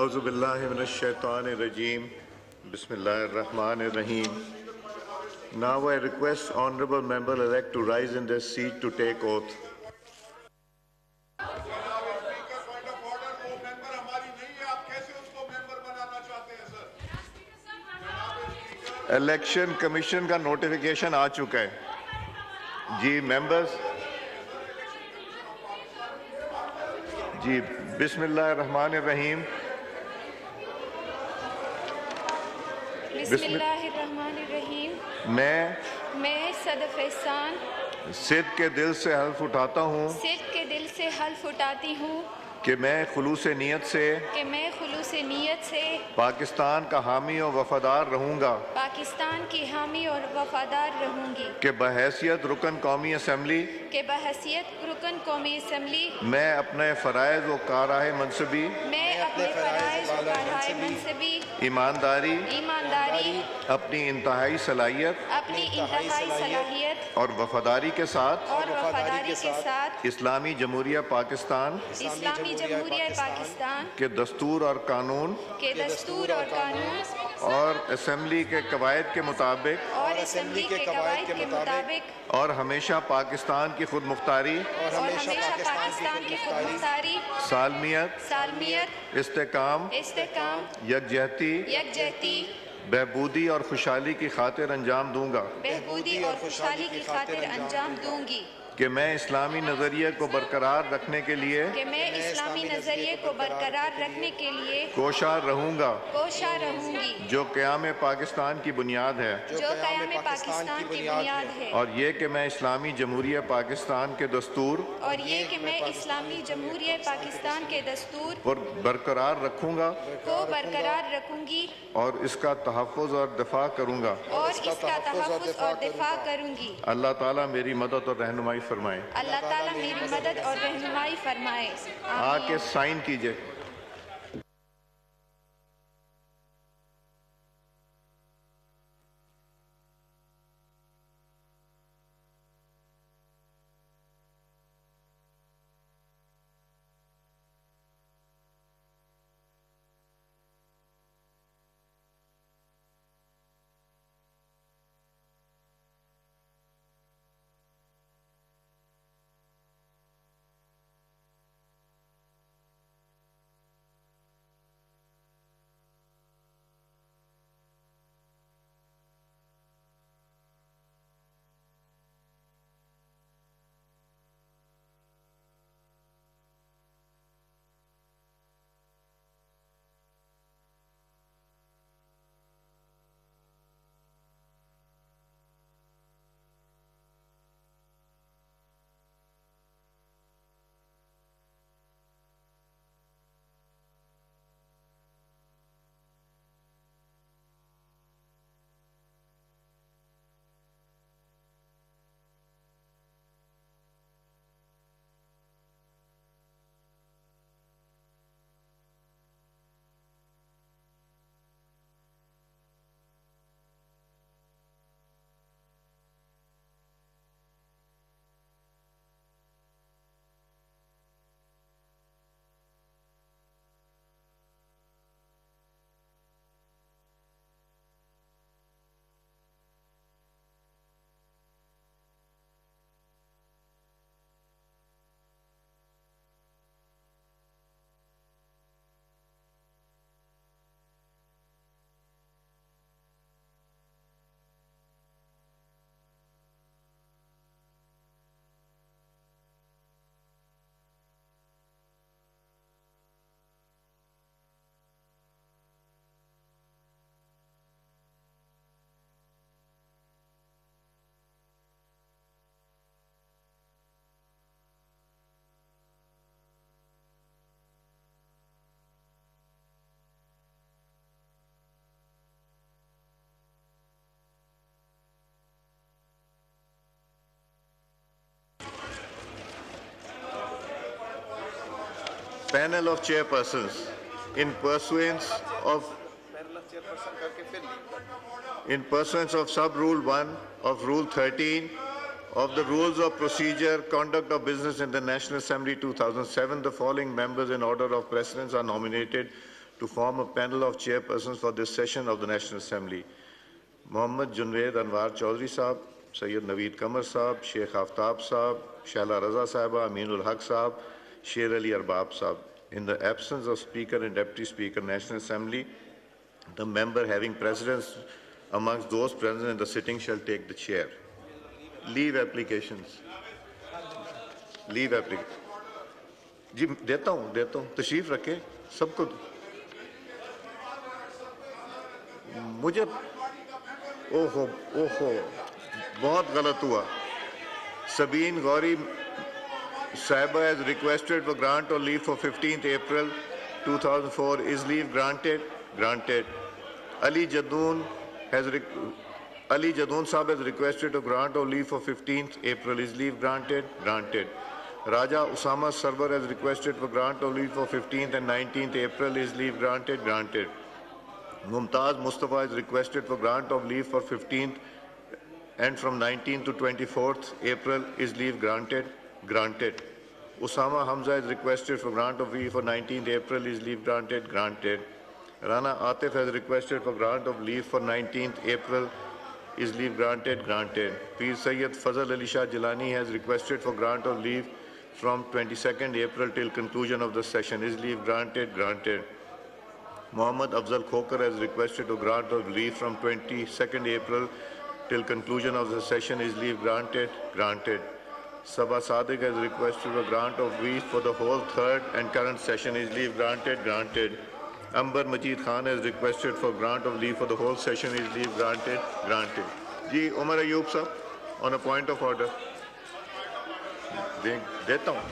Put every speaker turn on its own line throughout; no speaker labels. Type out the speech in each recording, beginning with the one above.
A'udhu billahi minash shaitanir rajim. Bismillahir Rahmanir Rahim. Now I request Honorable Member-elect to rise in their seat to take oath. Election commission का notification आ चुका है जी members जी बिस्मिल्लाहिर्रहमानिर्रहीम
बिस्मिल्लाहिर्रहमानिर्रहीम
मैं
सदफ एहसान
सिद्क़ के दिल से हल्फ उठाता हूँ कि मैं खुलूस नीयत से पाकिस्तान का हामी और वफादार रहूँगा कि बहैसियत रुकन कौमी असम्बली मैं अपने फ़राइज़ व काराए मनसबी ईमानदारी अपनी इंतहाई सलाहियत और वफादारी के साथ इस्लामी जमहूरिया पाकिस्तान के दस्तूर और कानून और असम्बली के कवायद के मुताबिक और हमेशा पाकिस्तान की खुद मुख्तारी सालमियत इस्तेकाम यकजहती बहबूदी और खुशहाली की खातिर अंजाम दूंगा कि मैं इस्लामी नज़रिए को बरकरार रखने के लिए कोशा रहूँगा जो क़याम पाकिस्तान की बुनियाद है और ये कि मैं इस्लामी जमहूरिया पाकिस्तान के दस्तूर पर बरकरार रखूँगा और इसका तहफ़्फ़ुज़ और दिफ़ा करूँगा अल्लाह ताला मेरी मदद और रहनुमाई फरमाए।
अल्लाह ताला मेरी मदद और रहनुमाई फरमाए।
आके साइन कीजिए। Panel of chairpersons, in pursuance of sub-rule 1 of Rule 13 of the Rules of Procedure, Conduct of Business in the National Assembly 2007, the following members in order of precedence are nominated to form a panel of chairpersons for this session of the National Assembly. Mohammad Junwed Anwar Chaudhry Sahab, Sayyid Naveed Qamar Sahab, Sheikh Aftab Sahab, Shaila Raza Sahiba, Aminul Haq Sahab, Sher Ali Arbab Sahab. In the absence of Speaker and Deputy Speaker, National Assembly, the member having precedence amongst those present in the sitting shall take the chair. Leave applications. Leave application. जी देता हूँ तशरीफ रखे सबको मुझे ओहो बहुत गलत हुआ Sabeen Gauri Sahiba has requested for grant or leave for 15th April 2004. Is leave granted? Granted. Ali Jadoon Sahib has requested a grant or leave for 15th April. Is leave granted? Granted. Raja Usama Sarwar has requested for grant or leave for 15th and 19th April. Is leave granted? Granted. Mumtaz Mustafa has requested for grant of leave for 15th and from 19th to 24th April. Is leave granted? Granted. Usama Hamza has requested for grant of leave for 19th April. Is leave granted? Granted. Rana Atif has requested for grant of leave for 19th April. Is leave granted? Granted. Pir Sayyid Fazal Ali Shah Jilani has requested for grant of leave from 22nd April till conclusion of the session. Is leave granted? Granted. Muhammad Afzal Khokar has requested a grant of leave from 22nd April till conclusion of the session. Is leave granted? Granted. Sabah Sadiq has requested a grant of leave for the whole third and current session. Is leave granted? Granted. Amber Majid Khan has requested for grant of leave for the whole session. Is leave granted? Granted. Ji Umar Ayub sir, on a point of order. देता हूँ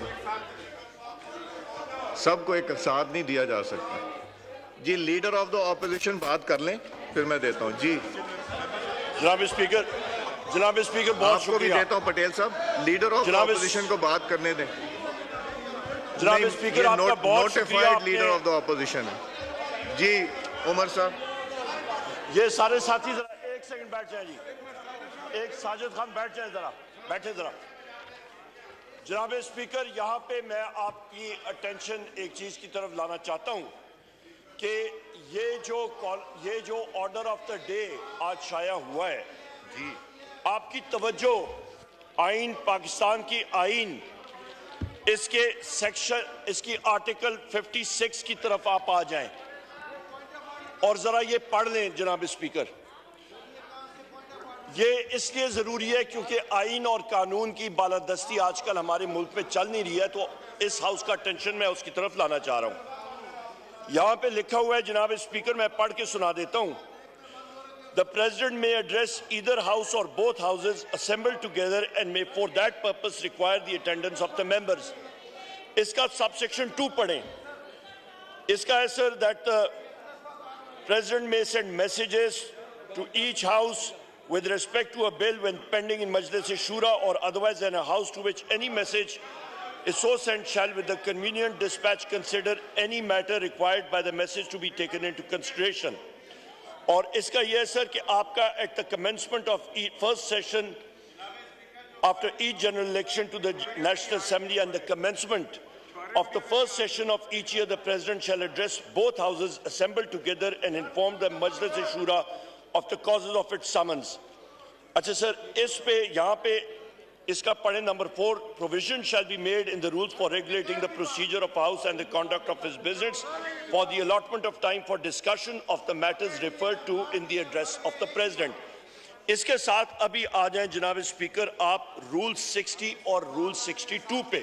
सबको एक साथ नहीं दिया जा सकता जी लीडर ऑफ द ऑपोजिशन बात कर लें फिर मैं देता हूँ जी
जनाब स्पीकर बहुत
आपको भी देता हूँ पटेल साहब लीडर ऑफ द ऑपोजिशन को बात करने दें
जनाब स्पीकर आपका बहुत शुक्रिया
leader of the opposition ji Omar साहब
ये सारे साथी जरा एक सेकंड बैठ जाए जी एक साजिद खान बैठ जाए जरा बैठे जरा जनाब स्पीकर यहाँ पे मैं आपकी अटेंशन एक चीज की तरफ लाना चाहता हूँ कि ये जो ऑर्डर ऑफ द डे आज शाया हुआ है
जी
आपकी तवज्जो आइन पाकिस्तान की आइन इसके सेक्शन इसकी आर्टिकल 56 की तरफ आप आ जाएं और जरा ये पढ़ लें जनाब स्पीकर ये इसलिए जरूरी है क्योंकि आइन और कानून की बालादस्ती आजकल हमारे मुल्क में चल नहीं रही है तो इस हाउस का अटेंशन मैं उसकी तरफ लाना चाह रहा हूं यहां पे लिखा हुआ है जनाब स्पीकर मैं पढ़ के सुना देता हूं The President may address either house or both houses assembled together and may for that purpose require the attendance of the members. इसका subsection 2 पढ़ें इसका है sir that the President may send messages to each house with respect to a bill when pending in Majlis Shura or otherwise in a house to which any message is so sent shall with the convenient dispatch consider any matter required by the message to be taken into consideration. और इसका यह है sir कि आपका at the commencement of first session after each general election to the National Assembly and the commencement of the first session of each year the President shall address both houses assembled together and inform the Majlis Shura of the causes of its summons. अच्छा sir इस पे यहाँ पे इसका पढ़े number 4 provision shall be made in the rules for regulating the procedure of House and the conduct of his business for the allotment of time for discussion of the matters referred to in the address of the President. इसके साथ अभी आ जाएं जनाब speaker आप rule 60 और rule 62 पे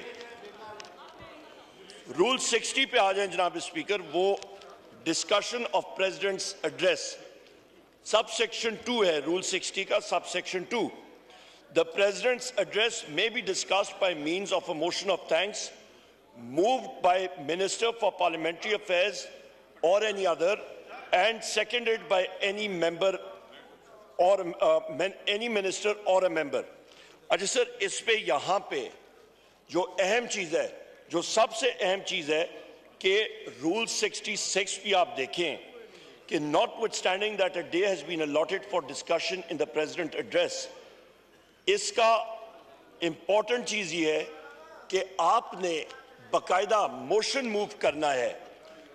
rule 60 पे आ जाएं जनाब स्पीकर वो discussion of president's address subsection 2 है रूल 60 का subsection 2 The President's address may be discussed by means of a motion of thanks moved by Minister for Parliamentary Affairs or any other and seconded by any member or any minister or a member. अच्छा sir इस पे यहाँ पे जो अहम चीज़ है जो सबसे अहम चीज़ है कि रूल 66 भी आप देखें कि notwithstanding that a day has been allotted for discussion in the President address इसका इंपॉर्टेंट चीज ये है कि आपने बकायदा मोशन मूव करना है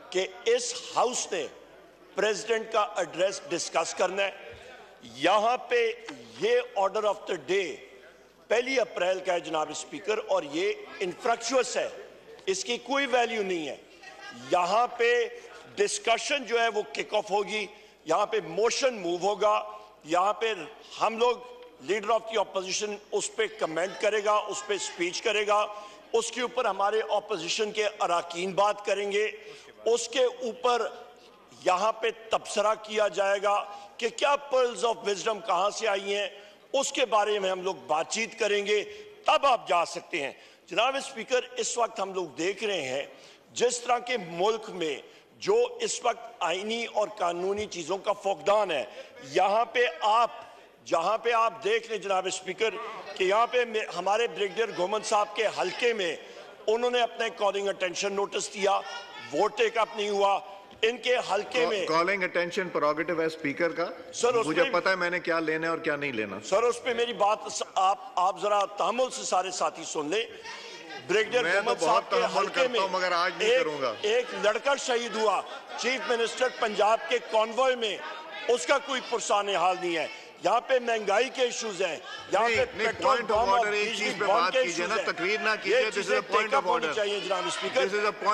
कि इस हाउस ने प्रेसिडेंट का एड्रेस डिस्कस करना है। यहां पे ये ऑर्डर ऑफ द डे 1 अप्रैल का है जनाब स्पीकर, और ये इनफ्रक्चुअस है, इसकी कोई वैल्यू नहीं है। यहां पे डिस्कशन जो है वो किक ऑफ होगी, यहां पे मोशन मूव होगा, यहां पे हम लोग लीडर ऑफ द ऑपोजिशन उस पर कमेंट करेगा, उस पर स्पीच करेगा, उसके ऊपर हमारे ऑपोजिशन के अराकीन बात करेंगे, उसके ऊपर यहां पे तबसरा किया जाएगा कि क्या पर्ल्स ऑफ विजडम कहां से आई हैं, उसके बारे में हम लोग बातचीत करेंगे, तब आप जा सकते हैं। जनाब स्पीकर, इस वक्त हम लोग देख रहे हैं जिस तरह के मुल्क में जो इस वक्त आईनी और कानूनी चीजों का फुकदान है, यहाँ पे आप जहाँ पे आप देख लें जनाब स्पीकर कि यहाँ पे हमारे ब्रिगेडियर घुमन साहब के हल्के में उन्होंने अपना कॉलिंग अटेंशन नोटिस दिया, वोट टेक अप नहीं हुआ, इनके हल्के में
कॉलिंग अटेंशन प्रोगेटिव है स्पीकर का।
सर
मुझे पता है मैंने क्या लेना है और क्या नहीं लेना।
सर उस पे मेरी बात आप जरा तहमुल से सारे साथी सुन ले। ब्रिगेडियर घुमन साहब के हल्के में
मगर आज नहीं करूंगा।
एक लड़का शहीद हुआ चीफ मिनिस्टर पंजाब के कॉन्वॉय में, उसका कोई पुरसाने हाल नहीं है। यहाँ पे महंगाई के इश्यूज हैं, यहाँ पे पेट्रोल बम और बिजली बम के इश्यूज हैं।
तकरीर ना कीजिए,
ये चीजें टेक अप होनी चाहिए जनाब स्पीकर।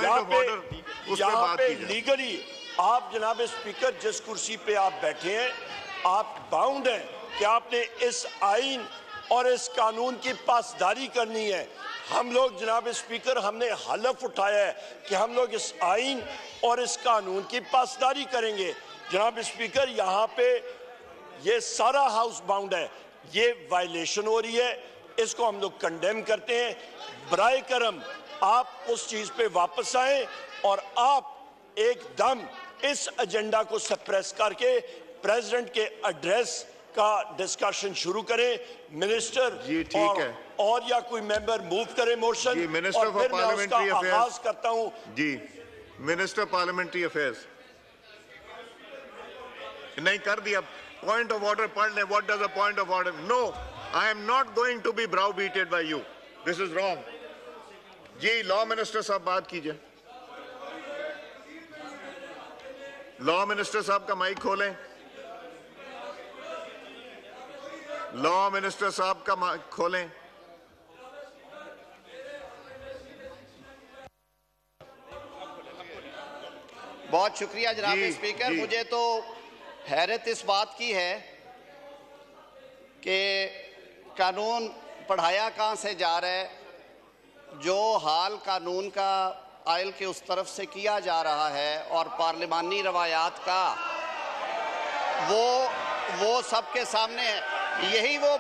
यहाँ पे लीगली आप जनाब स्पीकर जिस कुर्सी पे आप बैठे हैं, आप बाउंड हैं कि आपने इस आइन और इस कानून की पासदारी करनी है। हम लोग जनाब स्पीकर हमने हलफ उठाया है कि हम लोग इस आइन और इस कानून की पासदारी करेंगे। जनाब स्पीकर, यहाँ पे ये सारा हाउस बाउंड है, ये वायलेशन हो रही है, इसको हम लोग कंडेम करते हैं। बराए करम आप उस चीज पे वापस आए और आप एकदम इस एजेंडा को सप्रेस करके प्रेसिडेंट के एड्रेस का डिस्कशन शुरू करें। मिनिस्टर
जी ठीक है,
और या कोई मेंबर मूव करे मोशन,
मिनिस्टर फॉर पार्लियामेंट्री
आगाज करता हूं।
जी मिनिस्टर पार्लियामेंट्री अफेयर्स नहीं कर दिया। पॉइंट ऑफ ऑर्डर पढ़ ले। What does a point of order? No, I am not going to be browbeaten by you, this is wrong. जी लॉ मिनिस्टर साहब बात कीजिए। लॉ मिनिस्टर साहब का माइक खोलें। लॉ मिनिस्टर साहब का माइक खोलें।
बहुत शुक्रिया जनाब स्पीकर। मुझे तो हैरत इस बात की है कि कानून पढ़ाया कहाँ से जा रहा है, जो हाल कानून का आयल के उस तरफ से किया जा रहा है और पार्लिमानी रवायात का वो सबके सामने है। यही वो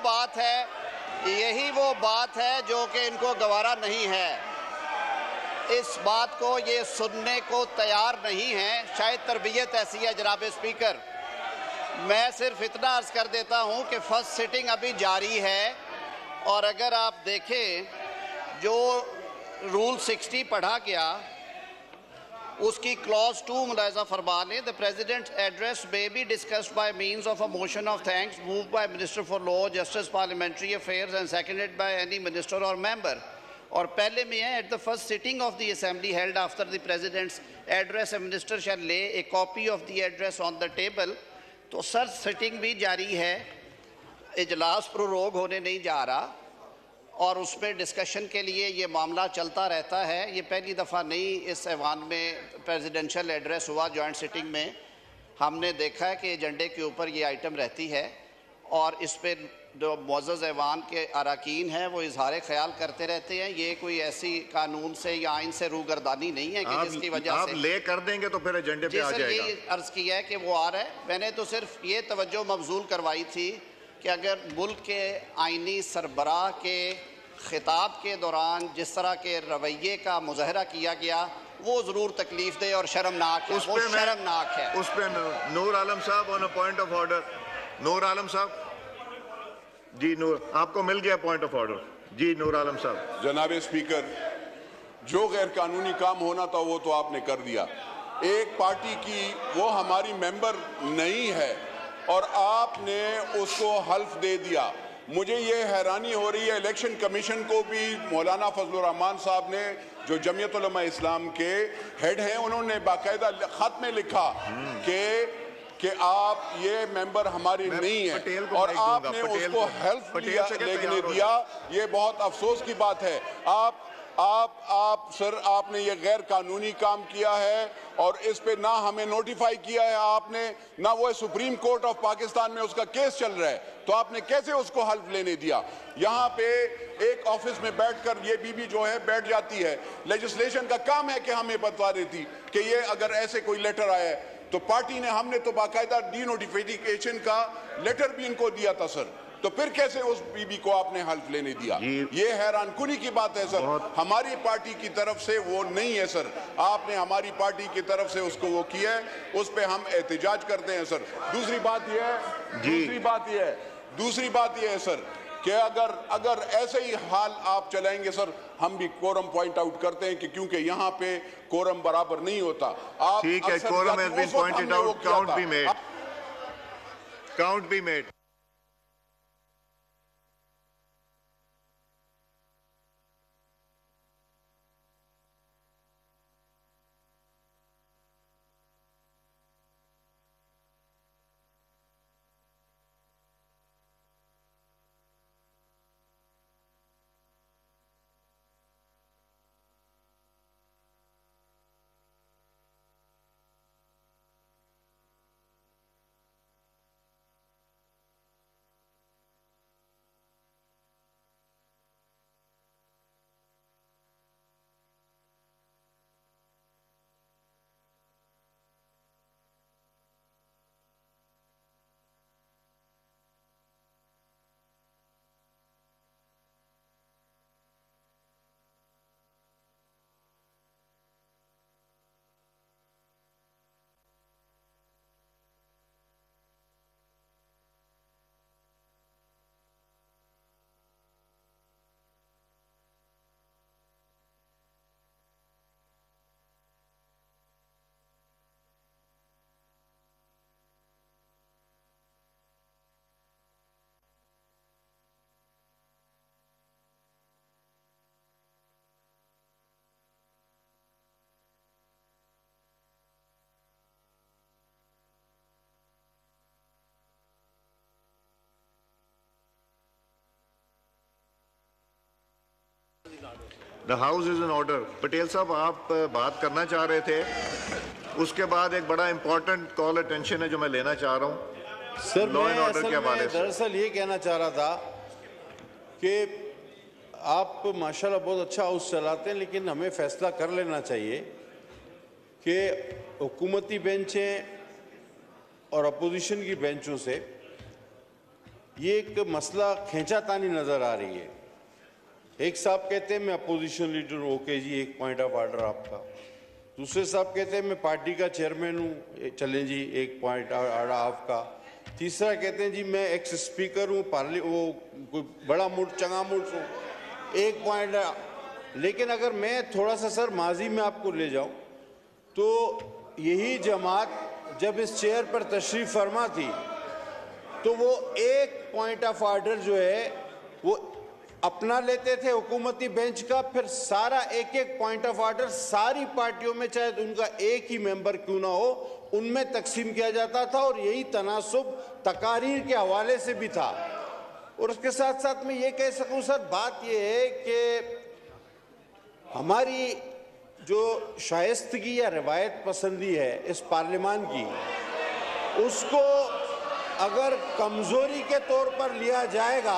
बात है जो कि इनको गवारा नहीं है। इस बात को ये सुनने को तैयार नहीं है। शायद तरबियत ऐसी है जनाब स्पीकर। मैं सिर्फ इतना अर्ज कर देता हूं कि फर्स्ट सिटिंग अभी जारी है, और अगर आप देखें जो रूल 60 पढ़ा गया उसकी क्लॉज 2 मुलाजा फरमा लें, the president address may be discussed by means of a motion of thanks moved by minister for law, justice, parliamentary affairs and seconded by any minister और मेंबर। और पहले में है, at the first sitting of the assembly held after the president's address a minister shall lay a copy of the address on the table. तो sir sitting भी जारी है, इजलास प्रोरोग होने नहीं जा रहा, और उसमें डिस्कशन के लिए ये मामला चलता रहता है। ये पहली दफ़ा नहीं इस ऐवान में प्रेसिडेंशियल एड्रेस हुआ। जॉइंट सिटिंग में हमने देखा है कि एजेंडे के ऊपर ये आइटम रहती है, और इस पर जो मुअज़्ज़ज़ ऐवान के अरकान हैं वो इजहार ख्याल करते रहते हैं। ये कोई ऐसी कानून से या आइन से रूगर्दानी नहीं है कि जिसकी वजह से
आप ले कर देंगे तो फिर एजेंडे पे आ जाएगा।
ये अर्ज़ किया है कि वो आ रहा है। मैंने तो सिर्फ ये तवज्जो मबजूल करवाई थी कि अगर मुल्क के आइनी सरबराह के खिताब के दौरान जिस तरह के रवैये का मुज़ाहरा किया गया वो ज़रूर तकलीफ दे और शर्मनाक है, वो शर्मनाक है।
उस पर नूर आलम साहब on a point of order. Noor Alam साहब, जी नूर, आपको मिल गया पॉइंट ऑफ ऑर्डर। जी नूर आलम साहब।
जनाब स्पीकर, जो गैर कानूनी काम होना था वो तो आपने कर दिया। एक पार्टी की वो हमारी मेंबर नहीं है और आपने उसको हल्फ दे दिया। मुझे ये हैरानी हो रही है, इलेक्शन कमीशन को भी मौलाना फजलुर रहमान साहब ने जो जमीयत उलमा इस्लाम के हेड हैं, उन्होंने बाकायदा खत में लिखा कि आप ये मेंबर हमारी नहीं है और आपने उसको हेल्प लेने दिया। ये बहुत अफसोस की बात है। आप सर, आपने ये गैर कानूनी काम किया है और इस पे ना हमें नोटिफाई किया है आपने, ना वो सुप्रीम कोर्ट ऑफ पाकिस्तान में उसका केस चल रहा है, तो आपने कैसे उसको हल्फ लेने दिया? यहाँ पे एक ऑफिस में बैठकर ये बीबी जो है बैठ जाती है, लेजिस्लेशन का काम है कि हमें बता देती कि ये अगर ऐसे कोई लेटर आया है, तो पार्टी ने, हमने तो बाकायदा डी नोटिफिकेशन का लेटर भी इनको दिया था सर, तो फिर कैसे उस बीबी को आपने हल्फ लेने दिया? ये हैरानकुनी की बात है सर। हमारी पार्टी की तरफ से वो नहीं है सर, आपने हमारी पार्टी की तरफ से उसको वो किया है, उस पे हम एहतजाज करते हैं सर। दूसरी बात यह है सर कि अगर ऐसे ही हाल आप चलाएंगे सर, हम भी कोरम पॉइंट आउट करते हैं कि क्योंकि यहाँ पे कोरम बराबर नहीं होता। आप
ठीक है, quorum has been pointed out, count be made. The house is in order. Patel साहब, आप बात करना चाह रहे थे, उसके बाद एक बड़ा इंपॉर्टेंट कॉल अटेंशन है जो मैं लेना चाह रहा हूँ
सर।
लॉ एंड ऑर्डर के हवाले से।
दरअसल ये कहना चाह रहा था कि आप माशाल्लाह बहुत अच्छा हाउस चलाते हैं, लेकिन हमें फैसला कर लेना चाहिए कि हुकूमती बेंचें और अपोजिशन की बेंचों से ये एक मसला खींचातानी नज़र आ रही है। एक साहब कहते हैं मैं अपोजिशन लीडर हूँ, ओके जी, एक पॉइंट ऑफ ऑर्डर आपका। दूसरे साहब कहते हैं मैं पार्टी का चेयरमैन हूँ, चलें जी, एक पॉइंट ऑर्डर आपका। तीसरा कहते हैं जी मैं एक्स स्पीकर हूँ, वो कोई बड़ा मुल्क चंगा मुल्क हूँ, एक पॉइंट। लेकिन अगर मैं थोड़ा सा सर माजी में आपको ले जाऊँ तो यही जमात जब इस चेयर पर तशरीफ फरमा थी तो वो एक पॉइंट ऑफ ऑर्डर जो है वो अपना लेते थे हुकूमती बेंच का, फिर सारा एक एक पॉइंट ऑफ ऑर्डर सारी पार्टियों में, चाहे उनका एक ही मेंबर क्यों ना हो, उनमें तकसीम किया जाता था और यही तनासुब तकारीर के हवाले से भी था। और उसके साथ साथ मैं ये कह सकूं सर, बात ये है कि हमारी जो शाइस्तगी या रवायत पसंदी है इस पार्लियामान की, उसको अगर कमज़ोरी के तौर पर लिया जाएगा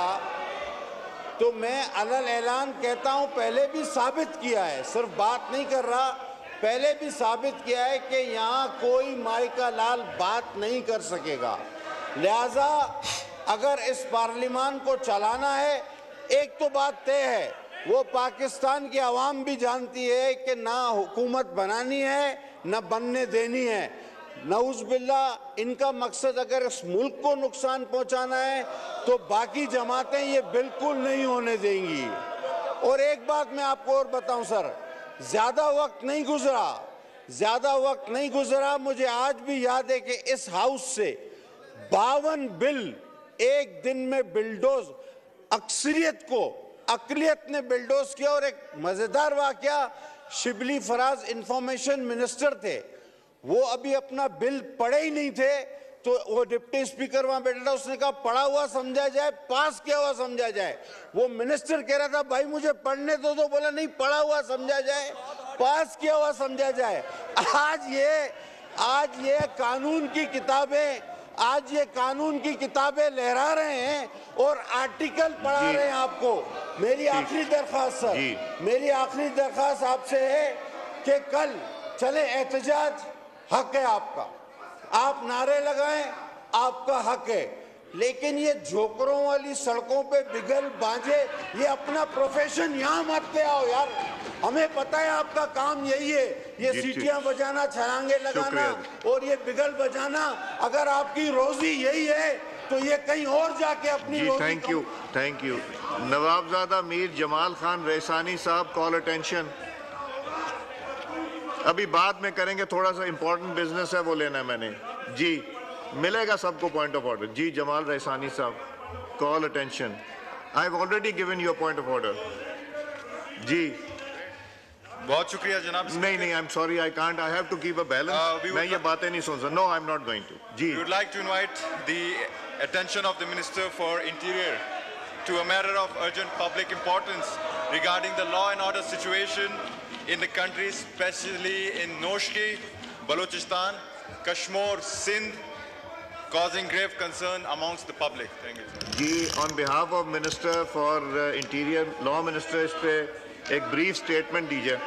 तो मैं अलल ऐलान कहता हूं, पहले भी साबित किया है, सिर्फ बात नहीं कर रहा, पहले भी साबित किया है कि यहाँ कोई माई का लाल बात नहीं कर सकेगा। लिहाजा अगर इस पार्लियामान को चलाना है, एक तो बात तय है, वो पाकिस्तान की आवाम भी जानती है कि ना हुकूमत बनानी है ना बनने देनी है। नऊज़ बिल्लाह, इनका मकसद अगर इस मुल्क को नुकसान पहुंचाना है तो बाकी जमातें ये बिल्कुल नहीं होने देंगी। और एक बात मैं आपको और बताऊं सर, ज़्यादा वक्त नहीं गुजरा, मुझे आज भी याद है कि इस हाउस से 52 बिल एक दिन में बिल्डोज, अक्सरियत को अकलियत ने बिल्डोज किया। और एक मज़ेदार वाक़या शिबली फराज इंफॉर्मेशन मिनिस्टर थे, वो अभी अपना बिल पढ़े ही नहीं थे, तो वो डिप्टी स्पीकर वहां बैठा था, उसने कहा पढ़ा हुआ समझा जाए, पास किया हुआ समझा जाए। वो मिनिस्टर कह रहा था भाई मुझे पढ़ने दो, तो बोला नहीं पढ़ा हुआ समझा जाए, पास किया हुआ समझा जाए। आज ये कानून की किताबें लहरा रहे हैं और आर्टिकल पढ़ा रहे हैं आपको। मेरी आखिरी दरख्वास्त सर, मेरी आखिरी दरख्वास्त आपसे है कि कल चले एहतजाज, हक है आपका, आप नारे लगाएं, आपका हक है, लेकिन ये झोंकरों वाली सड़कों पे बिगल बांझे, ये अपना प्रोफेशन यहाँ मत ले आओ यार। हमें पता है आपका काम यही है, ये सीटियां बजाना, छलांगे लगाना और ये बिगल बजाना। अगर आपकी रोजी यही है तो ये कहीं और जाके अपनी रोजी।
Thank you. नवाबजादा मीर जमाल खान रैसानी साहब, कॉल अटेंशन। अभी बाद में करेंगे, थोड़ा सा इंपॉर्टेंट बिजनेस है वो लेना है मैंने। जी मिलेगा सबको पॉइंट ऑफ ऑर्डर। जी जमाल रैसानी साहब, call attention. I have already given you a point of order. जी
बहुत शुक्रिया जनाब।
नहीं, I am sorry, I can't, I have to keep a balance. मैं ये बातें नहीं सुन सकता। No, I am not going to. जी,
We would like to invite the attention of the Minister for Interior to a matter of urgent public importance regarding the law and order situation in the country, especially in Noshki, Balochistan, Kashmir, Sindh, causing grave concern amongst the public. Thank you.
जी, on behalf of Minister for Interior, Law Minister, इस पे एक brief statement दीजिए।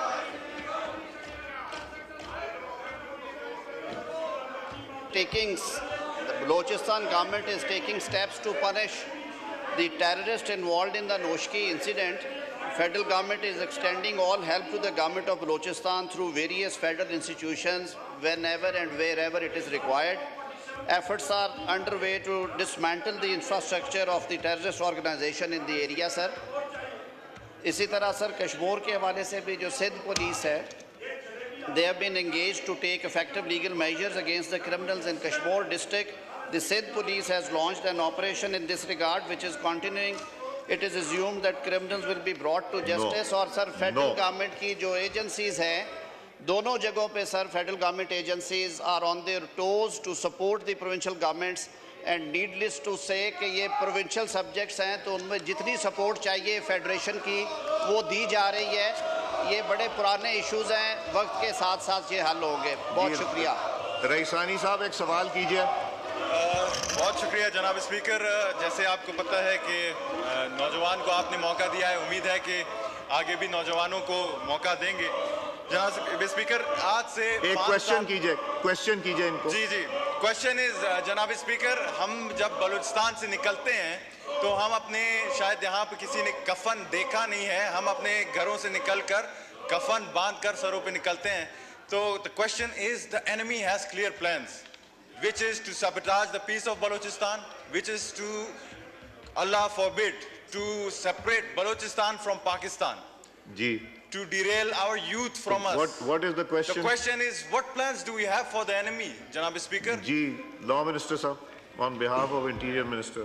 The Balochistan government is taking steps to punish the terrorists involved in the Noshki incident. Federal government is extending all help to the government of Balochistan through various federal institutions whenever and wherever it is required. Efforts are underway to dismantle the infrastructure of the terrorist organization in the area, sir. इसी तरह sir Kashmir के हवाले से भी जो Sindh police है, they have been engaged to take effective legal measures against the criminals in Kashmir district. The Sindh police has launched an operation in this regard, which is continuing. It is assumed that criminals will be brought to justice. और sir federal government की जो agencies हैं, दोनों जगहों पे sir federal government agencies are on their toes to support the provincial governments and needless to say कि ये provincial subjects हैं तो उनमें जितनी सपोर्ट चाहिए फेडरेशन की वो दी जा रही है। ये बड़े पुराने इश्यूज हैं, वक्त के साथ साथ ये हल होंगे। बहुत शुक्रिया।
रईसानी साहब एक सवाल कीजिए।
बहुत शुक्रिया जनाब स्पीकर। जैसे आपको पता है कि नौजवान को आपने मौका दिया है, उम्मीद है कि आगे भी नौजवानों को मौका देंगे। जनाब स्पीकर, आज से
एक क्वेश्चन कीजिए इनको।
जी क्वेश्चन इज जनाब स्पीकर, हम जब बलूचिस्तान से निकलते हैं तो हम अपने, शायद यहाँ पे किसी ने कफन देखा नहीं है, हम अपने घरों से निकलकर कफन बांध कर सरों पे निकलते हैं। तो the question is, the enemy has clear plans which is to sabotage the peace of Balochistan, which is to, Allah forbid, to separate Balochistan from Pakistan, to derail our youth from us.
What is the question?
The question is, what plans do we have for the enemy, Janab Speaker?
Law Minister sir, on behalf of Interior Minister.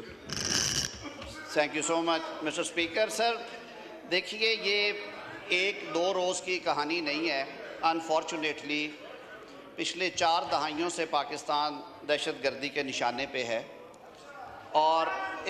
Thank you so much, Mr. Speaker. Sir, देखिए ये एक दो रोज़ की कहानी नहीं है। Unfortunately, पिछले 4 दहाइयों से पाकिस्तान दहशतगर्दी के निशाने पे है और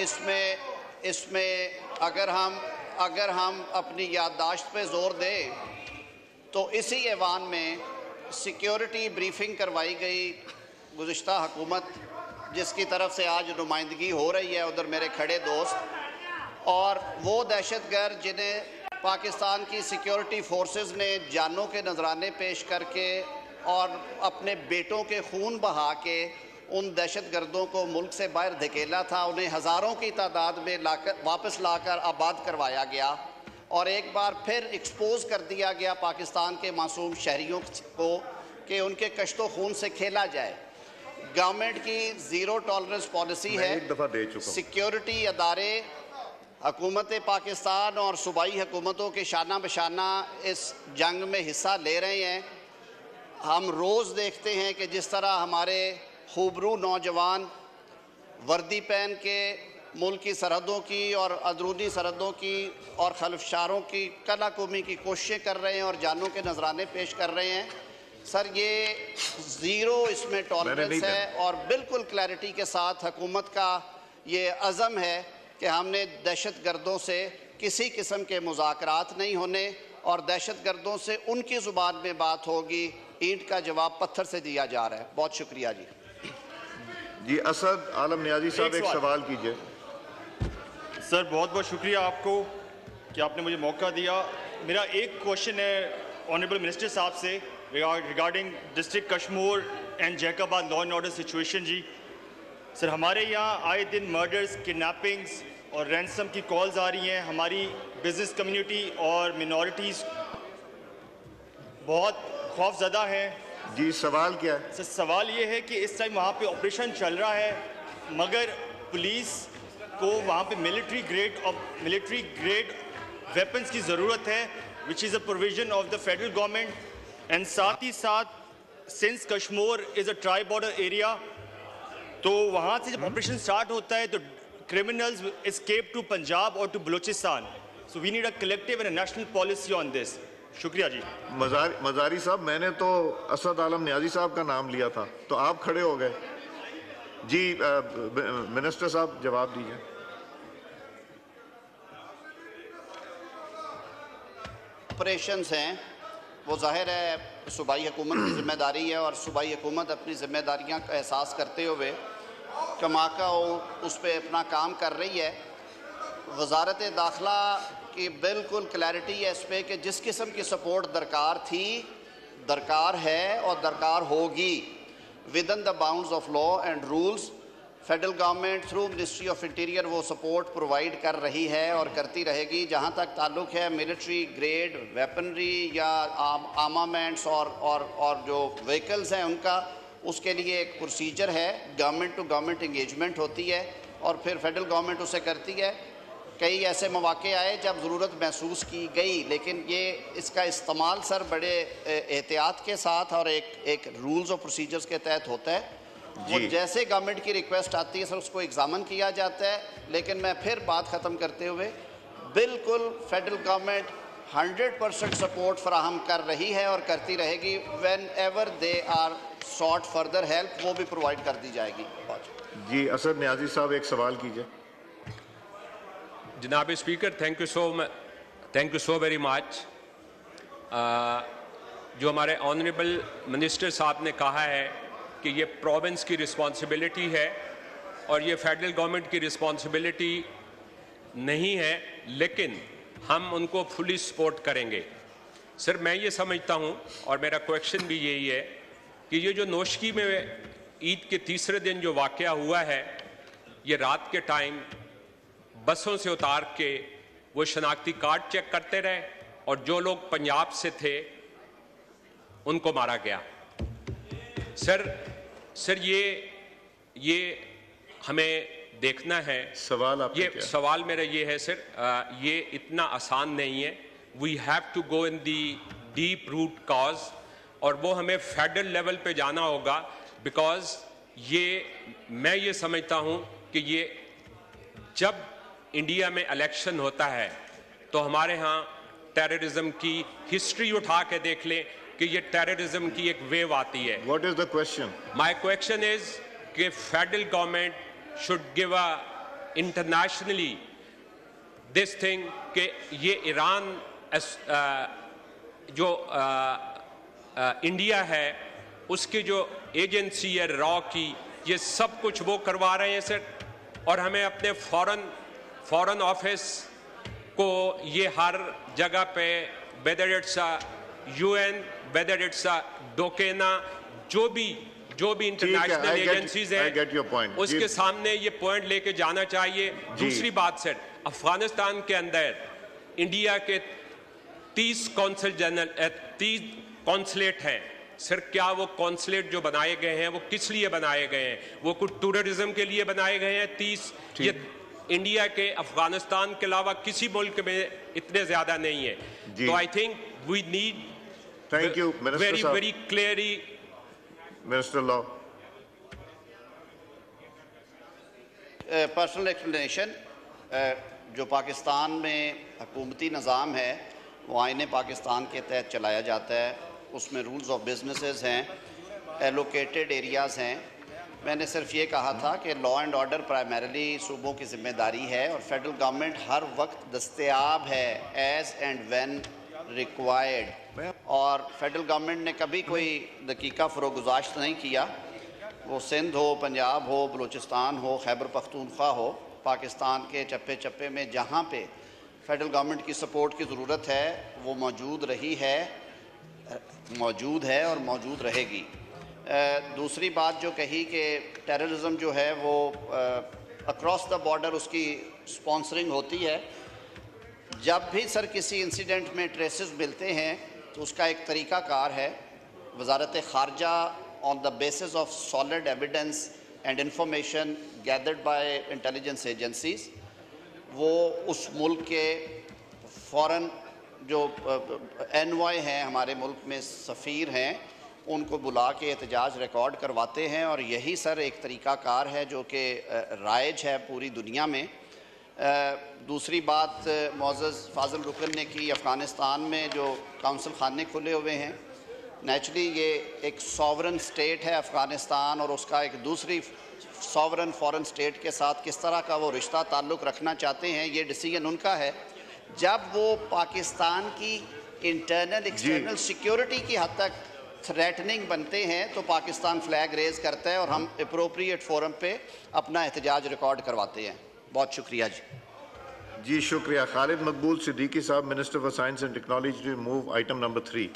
इसमें अगर हम अपनी याददाश्त पे ज़ोर दें तो इसी ऐवान में सिक्योरिटी ब्रीफिंग करवाई गई गुज़िश्ता हुकूमत, जिसकी तरफ से आज नुमाइंदगी हो रही है उधर मेरे खड़े दोस्त, और वो दहशतगर्द जिन्हें पाकिस्तान की सिक्योरिटी फोर्सेस ने जानों के नजराने पेश करके और अपने बेटों के खून बहा के उन दहशतगर्दों को मुल्क से बाहर धकेला था, उन्हें हज़ारों की तादाद में वापस लाकर आबाद करवाया गया और एक बार फिर एक्सपोज कर दिया गया पाकिस्तान के मासूम शहरियों को कि उनके कश्तो खून से खेला जाए। गवर्नमेंट की ज़ीरो टॉलरेंस पॉलिसी है। सिक्योरिटी अदारे हुकूमत पाकिस्तान और सूबाई हुकूमतों के शाना बशाना इस जंग में हिस्सा ले रहे हैं। हम रोज़ देखते हैं कि जिस तरह हमारे खूबरू नौजवान वर्दी पहन के मुल्क की सरहदों की और अंदरूनी सरहदों की और खलफशारों की कलाकुमी की कोशिशें कर रहे हैं और जानों के नजराने पेश कर रहे हैं। सर, ये ज़ीरो इसमें टॉलरेंस है और बिल्कुल क्लैरिटी के साथ हुकूमत का ये अज़म है कि हमने दहशत गर्दों से किसी किस्म के मुज़ाकरात नहीं होने और दहशत गर्दों से उनकी ज़ुबान में बात होगी। ईंट का जवाब पत्थर से दिया जा रहा है। बहुत शुक्रिया जी।
जी असद आलम नियाजी साहब एक सवाल कीजिए।
सर बहुत बहुत शुक्रिया आपको कि आपने मुझे मौका दिया। मेरा एक क्वेश्चन है ऑनरेबल मिनिस्टर साहब से regarding district Kashmore and Jacobabad law and order situation. जी सर, हमारे यहाँ आए दिन मर्डर्स, किडनैपिंग्स और रैंसम की कॉल्स आ रही हैं। हमारी बिजनेस कम्युनिटी और मिनॉरिटीज़ बहुत खौफज़दा हैं।
जी सवाल क्या है?
सर सवाल ये है कि इस टाइम वहाँ पे ऑपरेशन चल रहा है, मगर पुलिस को वहाँ पे मिलिट्री ग्रेड वेपन्स की ज़रूरत है, which is a provision of the federal government. And साथ ही साथ since Kashmore is a tri border area, तो वहाँ से जब ऑपरेशन स्टार्ट होता है तो criminals escape to Punjab or to Balochistan. So we need a collective and a national policy on this. शुक्रिया जी।
मजारी साहब, मैंने तो असद आलम नियाजी साहब का नाम लिया था तो आप खड़े हो गए। जी मिनिस्टर साहब जवाब दीजिए।
ऑपरेशंस हैं वो जाहिर है सूबाई हुकूमत की जिम्मेदारी है और सूबाई हुकूमत अपनी जिम्मेदारियां का एहसास करते हुए कमाका उस पर अपना काम कर रही है। वजारत दाखिला की बिल्कुल क्लैरिटी है इस पर कि जिस किस्म की सपोर्ट दरकार थी, दरकार है और दरकार होगी within the bounds of law and rules, federal government through ministry of interior वो सपोर्ट प्रोवाइड कर रही है और करती रहेगी। जहाँ तक ताल्लुक है मिलिट्री ग्रेड वेपनरी या आर्मामेंट्स और जो व्हीकल्स हैं उनका, उसके लिए एक प्रोसीजर है, गवर्नमेंट टू गवर्नमेंट इंगेजमेंट होती है और फिर फेडरल गवर्नमेंट उसे करती है। कई ऐसे मौके आए जब ज़रूरत महसूस की गई, लेकिन ये इसका इस्तेमाल सर बड़े एहतियात के साथ और एक रूल्स और प्रोसीजर्स के तहत होता है। वो जैसे गवर्नमेंट की रिक्वेस्ट आती है सर उसको एग्जामिन किया जाता है। लेकिन मैं फिर बात ख़त्म करते हुए, बिल्कुल फेडरल गवर्नमेंट 100% सपोर्ट फराहम कर रही है और करती रहेगी। Whenever they are sought further help वो भी प्रोवाइड कर दी जाएगी।
जी असद नियाजी साहब एक सवाल कीजिए।
जनाब speaker, thank you so very much. जो हमारे ऑनरेबल मिनिस्टर साहब ने कहा है कि ये प्रोविंस की रिस्पॉन्सिबिलिटी है और ये फेडरल गवर्नमेंट की रिस्पॉन्सिबिलिटी नहीं है, लेकिन हम उनको फुली सपोर्ट करेंगे। सर मैं ये समझता हूँ और मेरा क्वेश्चन भी यही है कि ये जो नोशकी में ईद के तीसरे दिन जो वाक़या हुआ है, ये रात के टाइम बसों से उतार के वो शनाख्ती कार्ड चेक करते रहे और जो लोग पंजाब से थे उनको मारा गया। सर ये हमें देखना है। सवाल मेरा ये है सर, ये इतना आसान नहीं है। We have to go in the deep root cause और वो हमें फेडरल लेवल पे जाना होगा, बिकॉज मैं ये समझता हूँ कि ये जब इंडिया में इलेक्शन होता है तो हमारे यहाँ टेररिज्म की हिस्ट्री उठा के देख लें कि ये टेररिज्म की एक वेव आती है।
What is the question?
My question is कि federal government should give a internationally this thing कि ये ईरान जो इंडिया है उसकी जो एजेंसी है रॉ की, ये सब कुछ वो करवा रहे हैं सर, और हमें अपने फॉरेन ऑफिस को ये हर जगह पे whether it's UN, whether it's डोकेना, जो भी इंटरनेशनल एजेंसीज हैं उसके सामने ये पॉइंट लेके जाना चाहिए। दूसरी बात सर, अफगानिस्तान के अंदर इंडिया के 30 कॉन्सुलेट हैं सर। क्या वो कॉन्सुलेट जो बनाए गए हैं वो किस लिए बनाए गए हैं? वो कुछ टूरिज्म के लिए बनाए गए हैं 30? ये इंडिया के अफगानिस्तान के अलावा किसी मुल्क में इतने ज्यादा नहीं है। तो I think we need very clearly
Minister Law।
Personal explanation. जो पाकिस्तान में हुकूमती निज़ाम है वो आईन पाकिस्तान के तहत चलाया जाता है, उसमें रूल्स ऑफ बिजनेसेस हैं, एलोकेटेड एरियाज़ हैं। मैंने सिर्फ ये कहा था कि लॉ एंड ऑर्डर प्राइमरीली सूबों की ज़िम्मेदारी है और फेडरल गवर्नमेंट हर वक्त दस्तयाब है एज़ एंड व्हेन रिक्वायर्ड, और फेडरल गवर्नमेंट ने कभी कोई दकीका फ़रोगुज़ाश्त नहीं किया। वो सिंध हो, पंजाब हो, बलूचिस्तान हो, खैबर पख्तूनख्वा हो, पाकिस्तान के चप्पे चप्पे में जहाँ पे फेडरल गवर्नमेंट की सपोर्ट की ज़रूरत है वो मौजूद रही है, मौजूद है और मौजूद रहेगी। दूसरी बात जो कही कि टेररिज्म जो है वो अक्रॉस द बॉर्डर उसकी स्पॉन्सरिंग होती है। जब भी सर किसी इंसिडेंट में ट्रेसेस मिलते हैं तो उसका एक तरीक़ाकार है। वज़ारत ख़ारजा on the basis of solid evidence and information gathered by intelligence agencies, वो उस मुल्क के फ़ौरन जो एनवाई हैं, हमारे मुल्क में सफ़ीर हैं, उनको बुला के एहतजाज रिकॉर्ड करवाते हैं। और यही सर एक तरीक़ाकार है जो कि राइज है पूरी दुनिया में। दूसरी बात मोअज़्ज़ज़ फ़ाज़िल रुकन ने की, अफ़गानिस्तान में जो काउंसिल खाने खुले हुए हैं, नेचुरली ये एक सॉवरन स्टेट है अफ़गानिस्तान, और उसका एक दूसरी सॉवरन फॉरेन स्टेट के साथ किस तरह का वो रिश्ता ताल्लुक़ रखना चाहते हैं, ये डिसीजन उनका है। जब वो पाकिस्तान की इंटरनल एक्सटर्नल सिक्योरिटी की हद तक थ्रेटनिंग बनते हैं तो पाकिस्तान फ्लैग रेज करता है और हम अप्रोप्रिएट फोरम पे अपना एहतजाज रिकॉर्ड करवाते हैं। बहुत शुक्रिया जी।
शुक्रिया। खालिद मकबूल सिद्दीकी साहब, minister for science and technology, to move item number 3।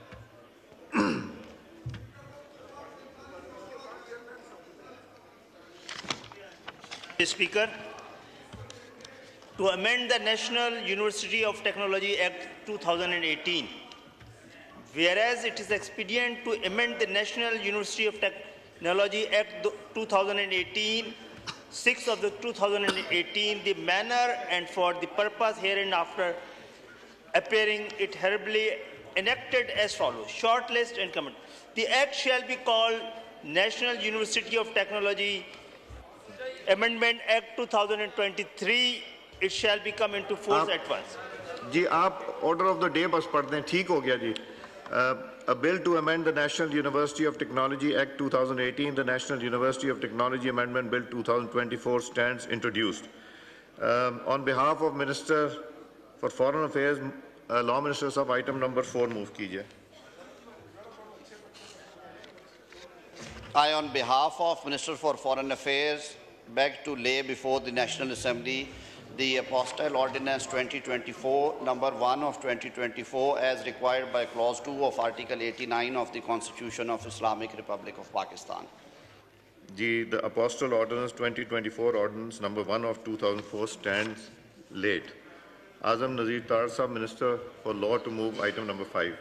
Speaker, to amend the National University of Technology Act 2018, whereas it is expedient to amend the National University of Technology Act 2018, 6 of the 2018, the manner and for the purpose hereinafter appearing it hereby enacted as follows. Short list and comment. The Act shall be called National University of Technology Amendment Act 2023. It shall be come into force at once.
जी आप order of the day बस पढ़ दें, ठीक हो गया जी। A bill to amend the National University of Technology Act 2018, the National University of Technology Amendment Bill 2024 stands introduced. On behalf of Minister for Foreign Affairs, Law Minister साहब item number 4 move कीजिए।
I, on behalf of Minister for Foreign Affairs, beg to lay before the National Assembly the Apostille Ordinance 2024, number 1 of 2024, as required by Clause 2 of Article 89 of the Constitution of Islamic Republic of Pakistan.
The Apostille Ordinance 2024, Ordinance number 1 of 2004, stands laid. Azam Nazir Tar Sahab, Minister for Law, to move item number 5.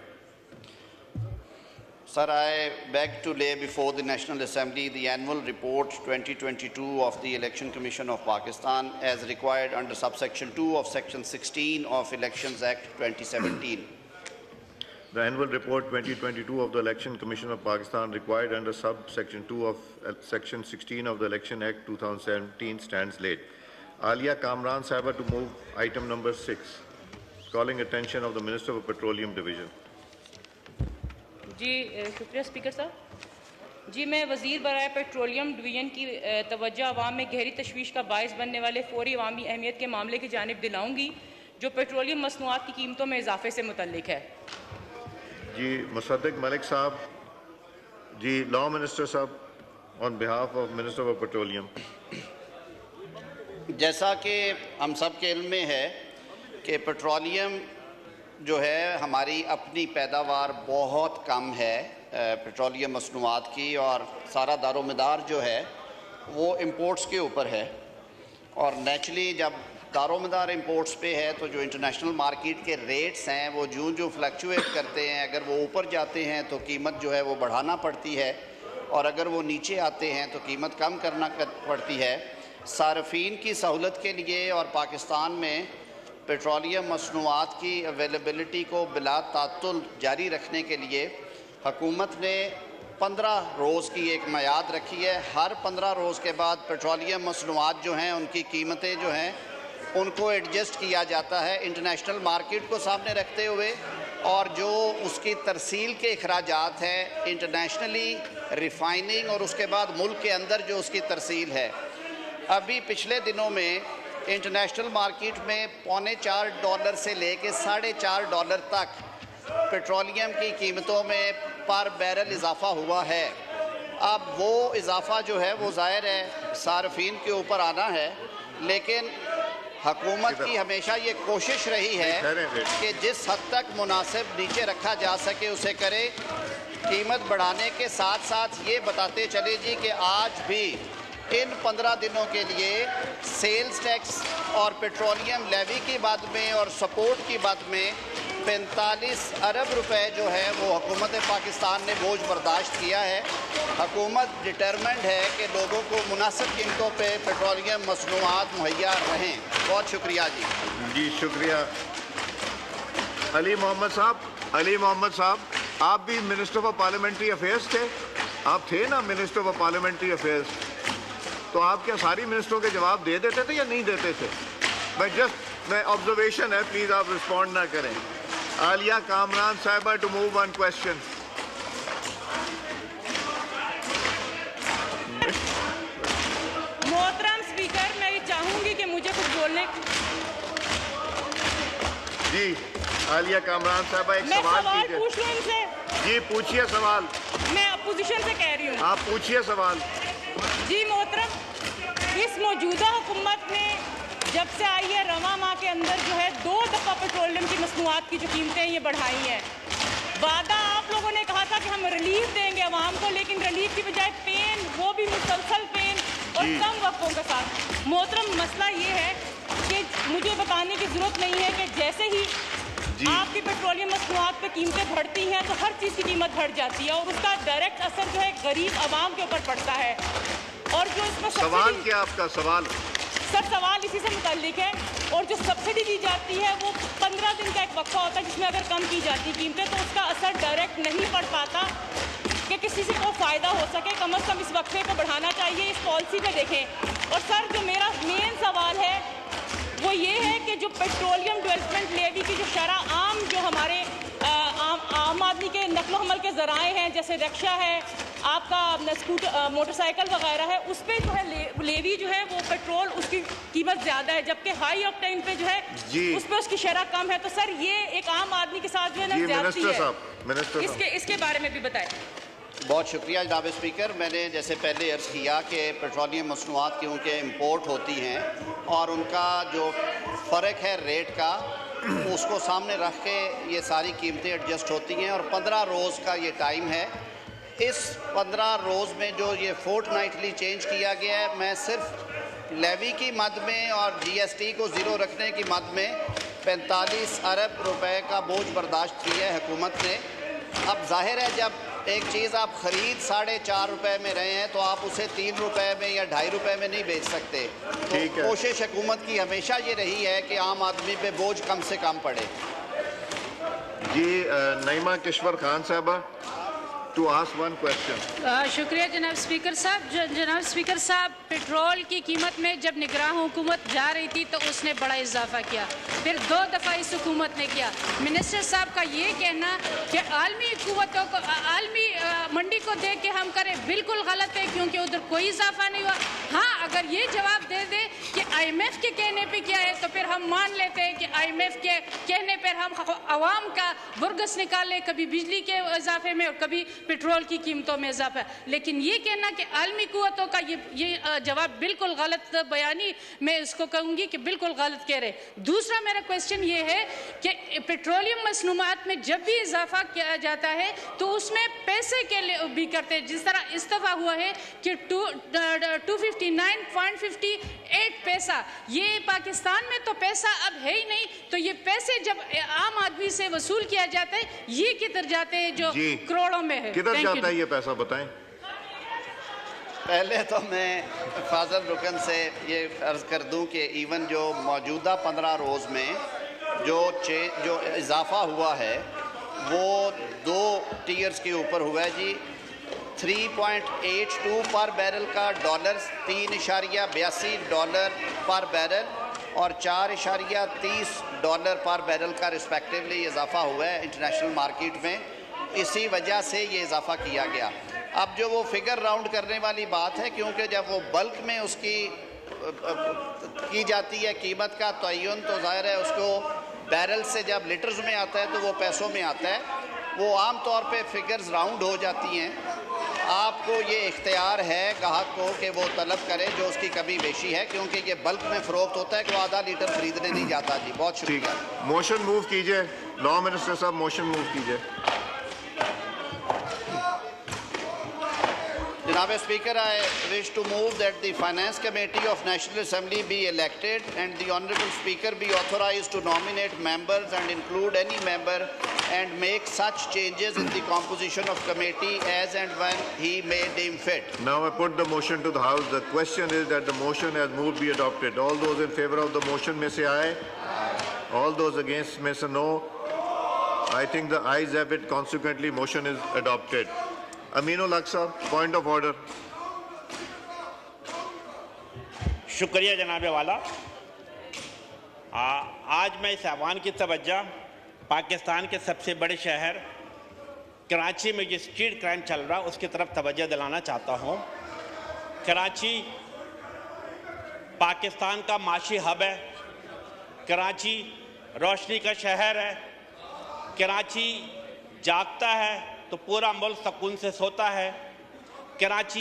Sir, I beg to lay before the National Assembly the annual report 2022 of the Election Commission of Pakistan as required under subsection 2 of section 16 of Elections Act 2017.
The annual report 2022 of the Election Commission of Pakistan required under subsection 2 of section 16 of the Election Act 2017 stands laid. Alia Kamran Sahiba to move item number 6, calling attention of the Minister of Petroleum Division.
जी शुक्रिया speaker साहब। जी मैं वज़ीर बराए petroleum division की तवज्जो आवाम में गहरी तशवीश का बायस बनने वाले फौरी अवामी अहमियत के मामले की जानिब दिलाऊंगी जो पेट्रोलियम मसनूआत की कीमतों में इजाफे से मुतल्लिक है।
जी मुसद्दिक मलिक साहब, जी लॉ मिनिस्टर साहब, on behalf of minister of petroleum.
जैसा कि हम सब के इल्म में है कि पेट्रोलियम जो है हमारी अपनी पैदावार बहुत कम है पेट्रोलियम मसनूआत की, और सारा दारोमदार जो है वो इंपोर्ट्स के ऊपर है। और नेचुरली जब दारोमदार इंपोर्ट्स पे है तो जो इंटरनेशनल मार्केट के रेट्स हैं वो जूं फ्लक्चुएट करते हैं। अगर वो ऊपर जाते हैं तो कीमत जो है वो बढ़ाना पड़ती है, और अगर वो नीचे आते हैं तो कीमत कम करना पड़ती है। सार्फिन की सहूलत के लिए और पाकिस्तान में पेट्रोलियम मसनूआत की अवेलेबिलिटी को बिला तातुल जारी रखने के लिए हुकूमत ने 15 रोज़ की एक मियाद रखी है। हर 15 रोज़ के बाद पेट्रोलियम मसनूआत जो हैं उनकी कीमतें जो हैं उनको एडजस्ट किया जाता है इंटरनेशनल मार्केट को सामने रखते हुए, और जो उसकी तरसील के अखराजात हैं इंटरनेशनली रिफाइनिंग और उसके बाद मुल्क के अंदर जो उसकी तरसील है। अभी पिछले दिनों में इंटरनेशनल मार्केट में $4.25 से लेके $4.5 तक पेट्रोलियम की कीमतों में पर बैरल इजाफा हुआ है। अब वो इजाफा जो है वो ज़ाहिर है सार्फिन के ऊपर आना है, लेकिन हुकूमत की हमेशा ये कोशिश रही है कि जिस हद तक मुनासिब नीचे रखा जा सके उसे करे। कीमत बढ़ाने के साथ साथ ये बताते चले जी कि आज भी इन 15 दिनों के लिए सेल्स टैक्स और पेट्रोलियम लेवी की बात में और सपोर्ट की बात में 45 अरब रुपए जो है वो हुकूमत पाकिस्तान ने बोझ बर्दाश्त किया है। हुकूमत डिटरमेंट है कि लोगों को मुनासिब कीमतों पे पेट्रोलियम मसनूआत मुहैया रहें। बहुत शुक्रिया जी।
जी शुक्रिया। अली मोहम्मद साहब, आप भी मिनिस्टर फॉर पार्लियामेंट्री अफेयर्स थे? आप थे ना मिनिस्टर फॉर पार्लियामेंट्री अफेयर्स? तो आप क्या सारी मिनिस्टरों के जवाब दे देते थे या नहीं देते थे? मैं ऑब्जर्वेशन है, प्लीज आप रिस्पॉन्ड ना करें। आलिया कामरान साहिबा टू मूव वन क्वेश्चन।
मोहतरम स्पीकर, मैं ये चाहूंगी कि मुझे कुछ बोलने।
जी आलिया कामरान साहिबा एक सवाल कीजिए।
पूछ लूं इनसे?
जी पूछिए सवाल।
मैं अपोजिशन से कह रही हूँ।
आप पूछिए सवाल।
जी मोहतरम, इस मौजूदा हुकूमत ने जब से आई है रवा माह के अंदर जो है 2 दफ़ा पेट्रोलियम की मसनूआत की जो कीमतें हैं ये बढ़ाई हैं। वादा आप लोगों ने कहा था कि हम रिलीफ देंगे अवाम को, लेकिन रिलीफ की बजाय पेन, वो भी मुसलसल पेन और कम वक्फों के साथ। मोहतरम मसला ये है कि मुझे बताने की ज़रूरत नहीं है कि जैसे ही आपकी पेट्रोलियम मसनूआत पे कीमतें बढ़ती हैं तो हर चीज़ की कीमत बढ़ जाती है और उसका डायरेक्ट असर जो है गरीब आवाम के ऊपर पड़ता है। और जो इसमें
सवाल क्या आपका सवाल?
सर सवाल इसी से मुताल्लिक है। और जो सब्सिडी दी जाती है वो 15 दिन का एक वक्फा होता है जिसमें अगर कम की जाती कीमतें तो उसका असर डायरेक्ट नहीं पड़ पाता कि किसी से को फ़ायदा हो सके। कम से कम इस वक्फे को बढ़ाना चाहिए, इस पॉलिसी पे देखें। और सर जो मेरा मेन सवाल है वो ये है कि जो पेट्रोलियम डेवलपमेंट लेवी की जो शरह आम जो हमारे आम आदमी के नकलो हमल के ज़राए हैं, जैसे रिक्शा है, आपका स्कूटर, मोटरसाइकिल वगैरह है, उस पर जो है लेवी जो है वो पेट्रोल उसकी कीमत ज़्यादा है, जबकि हाई ऑक्टेन पे जो है उस पर उसकी शरह कम है। तो सर ये एक आम आदमी के साथ जो है ना ज़्यादती है, इसके बारे में भी बताएं।
बहुत शुक्रिया जनाब स्पीकर। मैंने जैसे पहले अर्ज़ किया कि पेट्रोलियम मसनूआत क्योंकि इम्पोर्ट होती हैं और उनका जो फ़र्क है रेट का उसको सामने रख के ये सारी कीमतें एडजस्ट होती हैं और 15 रोज़ का ये टाइम है। इस 15 रोज़ में जो ये फोर्टनाइटली चेंज किया गया है, मैं सिर्फ लेवी की मद में और GST को ज़ीरो रखने की मद में 45 अरब रुपए का बोझ बर्दाश्त किया है हुकूमत ने। अब जाहिर है जब एक चीज़ आप ख़रीद 4.5 रुपए में रहे हैं तो आप उसे 3 रुपए में या 2.5 रुपए में नहीं बेच सकते। तो कोशिश हुकूमत की हमेशा ये रही है कि आम आदमी पे बोझ कम से कम पड़े।
जी नईमा किश्वर खान साहबा टू आस्क वन क्वेश्चन।
शुक्रिया जनाब स्पीकर साहब। जनाब स्पीकर साहब, पेट्रोल की कीमत में जब निगरान हुकूमत जा रही थी तो उसने बड़ा इजाफा किया, फिर 2 दफ़ा इस हुकूमत ने किया। मिनिस्टर साहब का ये कहना कि आलमी हुकूमतों को आलमी मंडी को देख के हम करें, बिल्कुल गलत है, क्योंकि उधर कोई इजाफा नहीं हुआ। हाँ, अगर ये जवाब दे दे कि IMF के कहने पर किया है तो फिर हम मान लेते हैं कि IMF के कहने पर हम आवाम का बुरगस निकाले, कभी बिजली के इजाफे में और कभी पेट्रोल की कीमतों में इजाफा। लेकिन ये कहना कि आलमी कुव्वतों का ये जवाब बिल्कुल गलत बयानी, मैं इसको कहूँगी कि बिल्कुल गलत कह रहे। दूसरा मेरा क्वेश्चन ये है कि पेट्रोलियम मसनूआत में जब भी इजाफा किया जाता है तो उसमें पैसे के लिए भी करते हैं। जिस तरह इस्तीफा हुआ है कि 259.58 पैसा, ये पाकिस्तान में तो पैसा अब है ही नहीं, तो ये पैसे जब आम आदमी से वसूल किया जाता है ये किधर जाते हैं जो करोड़ों में है?
किधर जाता है ये पैसा बताएं?
पहले तो मैं फाजल रुकन से ये अर्ज़ कर दूं कि इवन जो मौजूदा 15 रोज़ में जो इजाफा हुआ है वो 2 टीयर्स के ऊपर हुआ है जी। $3.82 पर बैरल का $3.82 पर बैरल और $4.30 पर बैरल का रिस्पेक्टिवली इजाफा हुआ है इंटरनेशनल मार्केट में। इसी वजह से ये इजाफा किया गया। अब जो वो फिगर राउंड करने वाली बात है, क्योंकि जब वो बल्क में उसकी की जाती है कीमत का तयन, तो जाहिर है उसको बैरल से जब लीटर्स में आता है तो वो पैसों में आता है। वो आम तौर पे फिगर्स राउंड हो जाती हैं। आपको ये इख्तियार है ग्राहक को कि वो तलब करे जो उसकी कमी बेशी है, क्योंकि ये बल्क में फ़रोख्त होता है कि वो आधा लीटर खरीदने नहीं जाता। जी बहुत शुक्रिया।
मोशन मूव कीजिए, लॉ मिनिस्टर साहब मोशन मूव कीजिए।
Janaab Speaker, I wish to move that the Finance Committee of National Assembly be elected and the Honourable Speaker be authorised to nominate members and include any member and make such changes in the composition of committee as and when he may deem fit.
Now I put the motion to the House. The question is that the motion as moved be adopted. All those in favour of the motion may say aye. All those against may say no. I think the ayes have it. Consequently, motion is adopted. Ameenul Haq Sahab, point of order.
शुक्रिया जनाब वाला। आज मैं इस आह्वान की तवज्जो पाकिस्तान के सबसे बड़े शहर कराची में जो स्ट्रीट क्राइम चल रहा है उसकी तरफ तवज्जो दिलाना चाहता हूँ। कराची पाकिस्तान का माशी हब है। कराची रोशनी का शहर है। कराची जागता है तो पूरा मुल्क सुकून से सोता है। कराची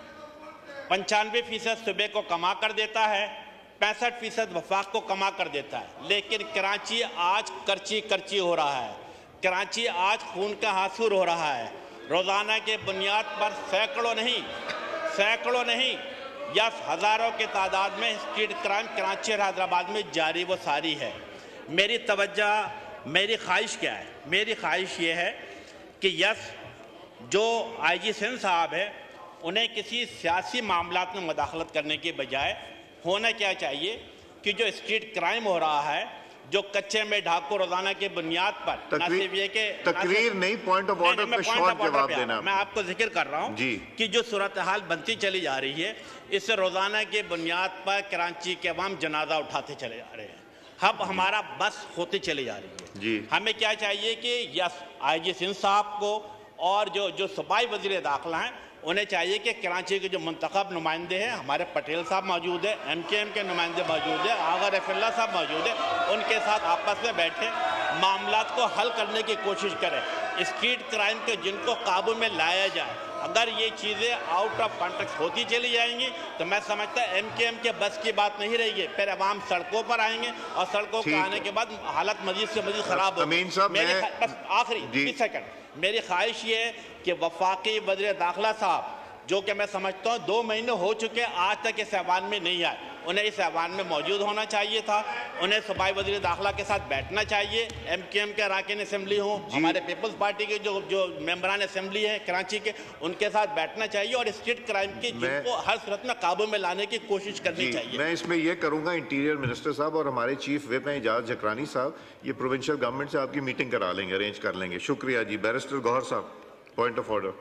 95% सुबह को कमा कर देता है, 65% वफाक को कमा कर देता है। लेकिन कराची आज करची करची हो रहा है। कराची आज खून का आंसू हो रहा है। रोज़ाना के बुनियाद पर सैकड़ों नहीं या हज़ारों के तादाद में स्ट्रीट क्राइम कराची और हैदराबाद में जारी व सारी है। मेरी तवज्जो, मेरी ख्वाहिश क्या है? मेरी ख्वाहिश ये है कि यस, जो IG सिंध साहब है उन्हें किसी सियासी मामलात में मुदाखलत करने के बजाय होना क्या चाहिए कि जो स्ट्रीट क्राइम हो रहा है, जो कच्चे में ढाकू रोजाना के बुनियाद पर
तकरीर नहीं, पॉइंट ऑफ ऑर्डर पे शॉर्ट जवाब देना।
मैं आपको जिक्र कर रहा हूँ कि जो सूरत हाल बनती चली जा रही है, इससे रोजाना के बुनियाद पर कराची के अवाम जनाजा उठाते चले जा रहे हैं। अब हमारा बस होती चली जा रही है। हमें क्या चाहिए कि यस, IG सिंध साहब को और जो सूबाई वज़ीर दाखिला हैं उन्हें चाहिए कि कराची के जो मुंतखब नुमाइंदे हैं, हमारे पटेल साहब मौजूद है, MKM के नुमाइंदे मौजूद है, आगा रफ़ील्ला साहब मौजूद है, उनके साथ आपस में बैठे मामलात को हल करने की कोशिश करें। स्ट्रीट क्राइम के जिनको काबू में लाया जाए। अगर ये चीज़ें आउट ऑफ कॉन्टेक्स्ट होती चली जाएंगी तो मैं समझता MKM के बस की बात नहीं रहेगी। फिर अवाम सड़कों पर आएंगे और सड़कों पर आने के बाद हालत मजीद से मजीद ख़राब होगी। बस आखिरी 20 सेकंड, मेरी ख्वाहिश ये है कि वफाकी वज़ीर दाखिला साहब, जो कि मैं समझता हूँ 2 महीने हो चुके आज तक इस ऐवान में नहीं आए, उन्हें इस ऐवान में मौजूद होना चाहिए था। उन्हें सूबाई वज़ीर दाखिला के साथ बैठना चाहिए। MKM के अरकान असेंबली हों, हमारे पीपल्स पार्टी के जो मेंबरान असेंबली हैं कराची के, उनके साथ बैठना चाहिए और स्ट्रीट क्राइम की जिनको हर सूरत में काबू में लाने की कोशिश करनी चाहिए।
मैं इसमें यह करूँगा, इंटीरियर मिनिस्टर साहब और हमारे चीफ विप हैं एजाज जकरानी साहब, ये प्रोविंशियल गवर्नमेंट से आपकी मीटिंग करा लेंगे, अरेंज कर लेंगे। शुक्रिया जी। बैरिस्टर गौहर साहब, point of order.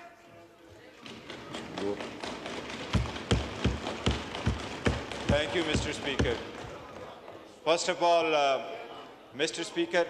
Thank you, Mr. Speaker. First of all, Mr. Speaker,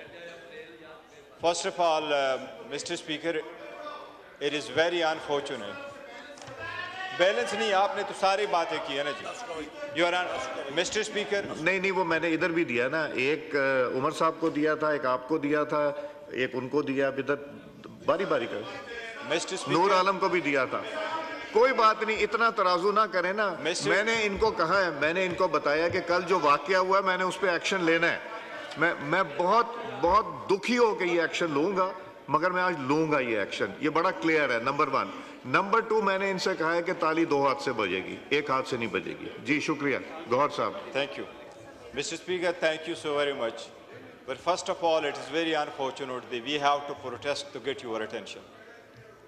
it is very unfortunate. Balance नहीं, आपने तो सारी बातें की है ना जी। Mr. Speaker.
नहीं, वो मैंने इधर भी दिया ना, एक उमर साहब को दिया था, एक आपको दिया था, एक उनको दिया, इधर बारी बारी कर। नूर आलम को भी दिया था। कोई बात नहीं, इतना तराजू ना करें ना। मैंने इनको कहा है, मैंने इनको बताया कि कल जो वाकया हुआ मैंने उस पर एक्शन लेना है। मैं बहुत दुखी हो के ये एक्शन लूंगा, मगर मैं आज लूंगा ये एक्शन। ये बड़ा क्लियर है, नंबर 1। नंबर 2, मैंने इनसे कहा है कि ताली 2 हाथ से बजेगी, 1 हाथ से नहीं बजेगी। जी शुक्रिया। गौहर साहब।
Thank you, Mr. Speaker. Thank you so very much. But first of all, it is very unfortunate that we have to protest to get your attention.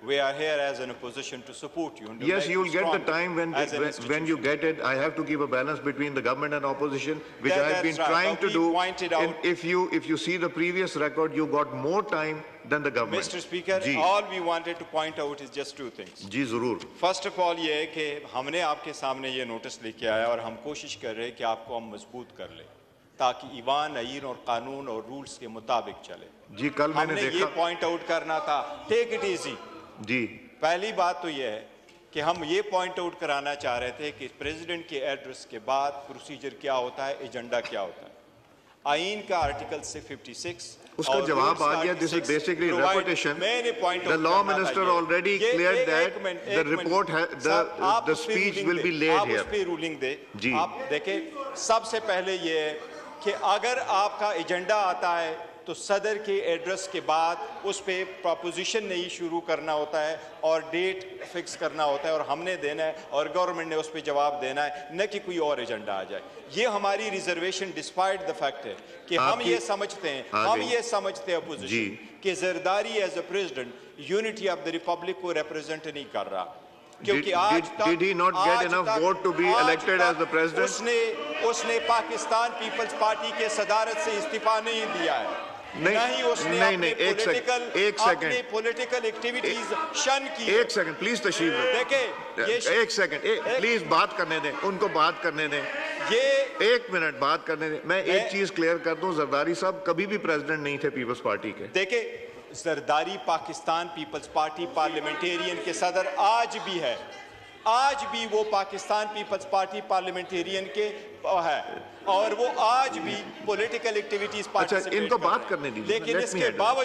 We are here as an opposition to support you. And to
Yes,
make
you will get the
stronger
time when
as an
when you get it. I have to keep a balance between the government and opposition, which I have been
That's right,
trying
but
to
we
do.
pointed out-
And if you see the previous record, you got more time than the government.
Mr. Speaker,
ji,
all we wanted to point out is just two things.
जी जरूर.
First of all ये है कि हमने आपके सामने ये notice लेके आया और हम कोशिश कर रहे हैं कि आपको हम मजबूत कर लें ताकि ईवान, आईन और कानून और रूल्स के मुताबिक चले।
जी कल मैंने
हमने ये
देखा.
पॉइंट आउट करना था, टेक इट इजी।
जी
पहली बात तो ये है कि हम ये पॉइंट आउट कराना चाह रहे थे कि प्रेसिडेंट के एड्रेस के बाद प्रोसीजर क्या होता है, एजेंडा क्या होता है। आईन का आर्टिकल से 56
उसका जवाब आ गया. This is basically repetition. The law minister already cleared that the report the speech will be laid here.
आप उस पे रूलिंग दे।
जी.
आप देखें, सबसे पहले ये है कि अगर आपका एजेंडा आता है तो सदर के एड्रेस के बाद उस पे प्रपोजिशन नहीं शुरू करना होता है और डेट फिक्स करना होता है और हमने देना है और गवर्नमेंट ने उस पे जवाब देना है, न कि कोई और एजेंडा आ जाए। ये हमारी रिजर्वेशन डिस्पाइट द फैक्ट है कि हम ये समझते हैं अपोजिशन कि Zardari as a president unity of the republic को रिप्रेजेंट नहीं कर रहा, क्योंकि आज तक
did he not get enough vote to be elected as the president?
उसने पाकिस्तान पीपल्स पार्टी के सदारत से इस्तीफा नहीं दिया है। नहीं उसने अपनी पॉलिटिकल एक्टिविटीज शन की।
एक सेकंड प्लीज तशरीफ
देखिए,
एक सेकंड प्लीज बात करने दें, उनको बात करने दें,
ये
1 मिनट बात करने दें। मैं एक चीज क्लियर कर दूं, जरदारी साहब कभी भी प्रेसिडेंट नहीं थे पीपल्स पार्टी के।
देखिए, Zardari Pakistan peoples party parliamentarian के सदर आज भी है, आज भी वो पाकिस्तान पीपल्स पार्टी पार्लियामेंटेरियन के है और वो आज भी पॉलिटिकल एक्टिविटीज
पार्टिसिपेट इनको बात करने दीजिए।
लेकिन इसके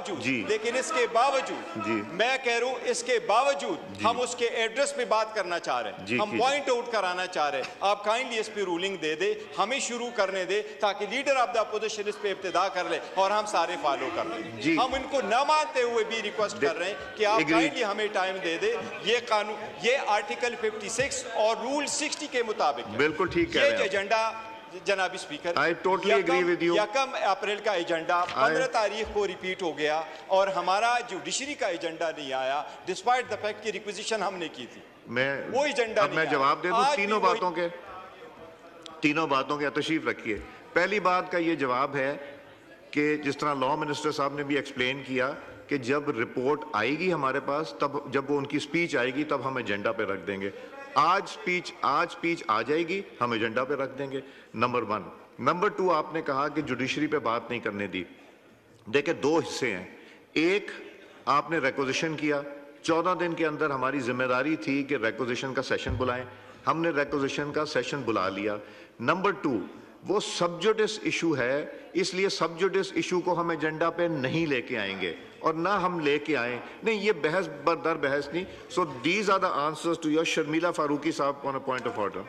बावजूद मैं कह रहा हूं, इसके बावजूद हम उसके एड्रेस पे बात करना चाह रहे हैं, हम पॉइंट आउट कराना चाह रहे हैं। आप काइंडली इस पे रूलिंग दे दे, हमें शुरू करने दे ताकि लीडर ऑफ द अपोजिशन इस पे इब्तिदा कर ले और हम सारे फॉलो कर लें। हम इनको न मानते हुए भी रिक्वेस्ट कर रहे हैं कि आप काइंडली हमें टाइम दे दे। ये कानून, ये आर्टिकल 56 और रूल 60 के मुताबिक
बिल्कुल ठीक कह रहे हैं।
एजेंडा जनाबी speaker,
I totally agree with you.
1 अप्रैल का एजेंडा 15 तारीख को रिपीट हो गया और हमारा जुडिशरी का एजेंडा नहीं आया, डिस्पाइट द फैक्ट की रिक्विजिशन हमने की थी। वो एजेंडा
अब मैं जवाब दे दूं तीनों बातों के तशरीफ रखिए। पहली बात का ये जवाब है कि जिस तरह लॉ मिनिस्टर साहब ने भी एक्सप्लेन किया कि जब रिपोर्ट आएगी हमारे पास, तब जब वो उनकी स्पीच आएगी तब हम एजेंडा पे रख देंगे। आज स्पीच आ जाएगी, हम एजेंडा पे रख देंगे। नंबर 1। नंबर 2, आपने कहा कि जुडिशरी पे बात नहीं करने दी। देखिए, 2 हिस्से हैं। एक, आपने रेक्विजिशन किया, 14 दिन के अंदर हमारी जिम्मेदारी थी कि रेक्विजिशन का सेशन बुलाएं, हमने रेक्विजिशन का सेशन बुला लिया। नंबर 2, वो सब जुडिस इशू है, इसलिए सब जुडिस इशू को हम एजेंडा पे नहीं लेके आएंगे और ना हम लेके आए। नहीं, ये बहस बरदर बहस नहीं। So these are the answers to your. Sharmila Farooqui साहब on a point of order.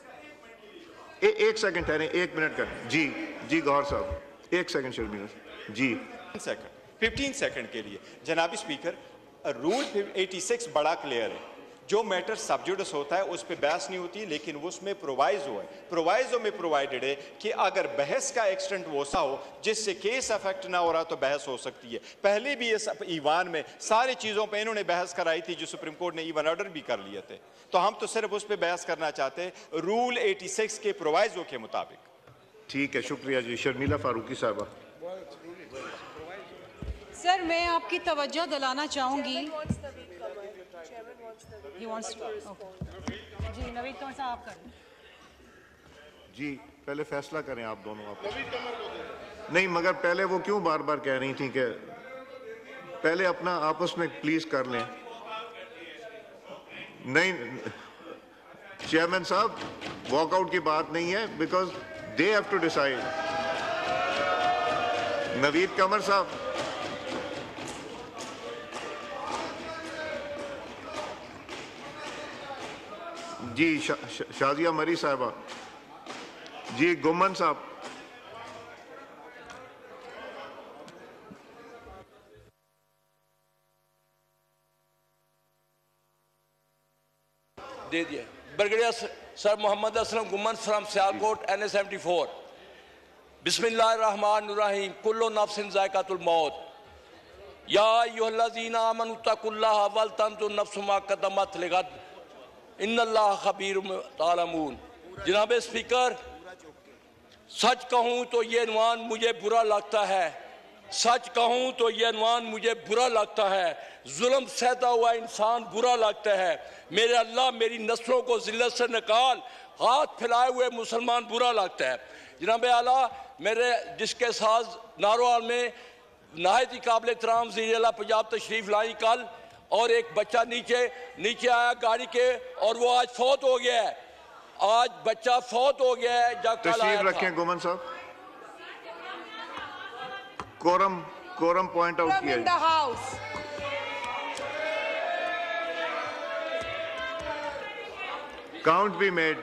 एक सेकंड ठहरें, 1 मिनट कर। जी गौहर साहब, 1 सेकंड शर्मिला जी।
15 सेकंड के लिए जनाबी स्पीकर, रूल 86 बड़ा क्लियर है। जो मैटर सब्जुडिस होता है उस पर बहस नहीं होती, लेकिन उसमें प्रोवाइजो है। प्रोवाइजो में प्रोवाइडेड है कि अगर बहस का एक्सटेंट वैसा हो जिससे केस अफेक्ट ना हो रहा तो बहस हो सकती है। पहले भी इस ईवान में सारी चीज़ों पे इन्होंने बहस कराई थी, जो सुप्रीम कोर्ट ने ईवन ऑर्डर भी कर लिए थे। तो हम तो सिर्फ उस पर बहस करना चाहते हैं रूल 86 के प्रोवाइजो के मुताबिक।
ठीक है, शुक्रिया जी। शर्मिला फारूकी साहबा।
सर, मैं आपकी तवज्जो दिलाना चाहूँगी। जी, नवीद कमर साहब आप करें।
जी, पहले फैसला करें आप दोनों। आप नहीं, मगर पहले वो क्यों बार बार कह रही थी कि पहले अपना आपस में प्लीज कर लें। नहीं चेयरमैन साहब, वॉकआउट की बात नहीं है, because they have to decide. Naveed Qamar साहब। जी, शाजिया मरी साहबा। जी, गुमन साहब।
दे दिया। Brigadier sir Mohammad Aslam Ghuman from Sialkot NA 74। बिस्मिल्लाहिर्रहमानिर्रहीम। कुल्लु नफ्सिन जायकातुल मौत। या अय्युहल्लज़ीना आमनु तक़ुल्लाह वल तंजुर नफ्सुम मा क़द्दमत लिगद इन्नल्लाह खबीरुम तालमून। जनाब स्पीकर, सच कहूँ तो ये अनवान मुझे बुरा लगता है, सच कहूँ तो ये अनवान मुझे बुरा लगता है। जुल्म सहता हुआ इंसान बुरा लगता है। मेरे अल्लाह मेरी नस्लों को जिल्लत से निकाल, हाथ फैलाए हुए मुसलमान बुरा लगता है। जनाब आला, मेरे जिसके साथ नारोवाल में नहायत ही काबिल एहतराम ज़ीर-ए-आला पंजाब तशरीफ लाई कल, और एक बच्चा नीचे आया गाड़ी के, और वो आज फौत हो गया है। आज बच्चा फौत हो गया है जब कल आया था।
रखें गुमन साहब, कोरम पॉइंट आउट किया। Count be made.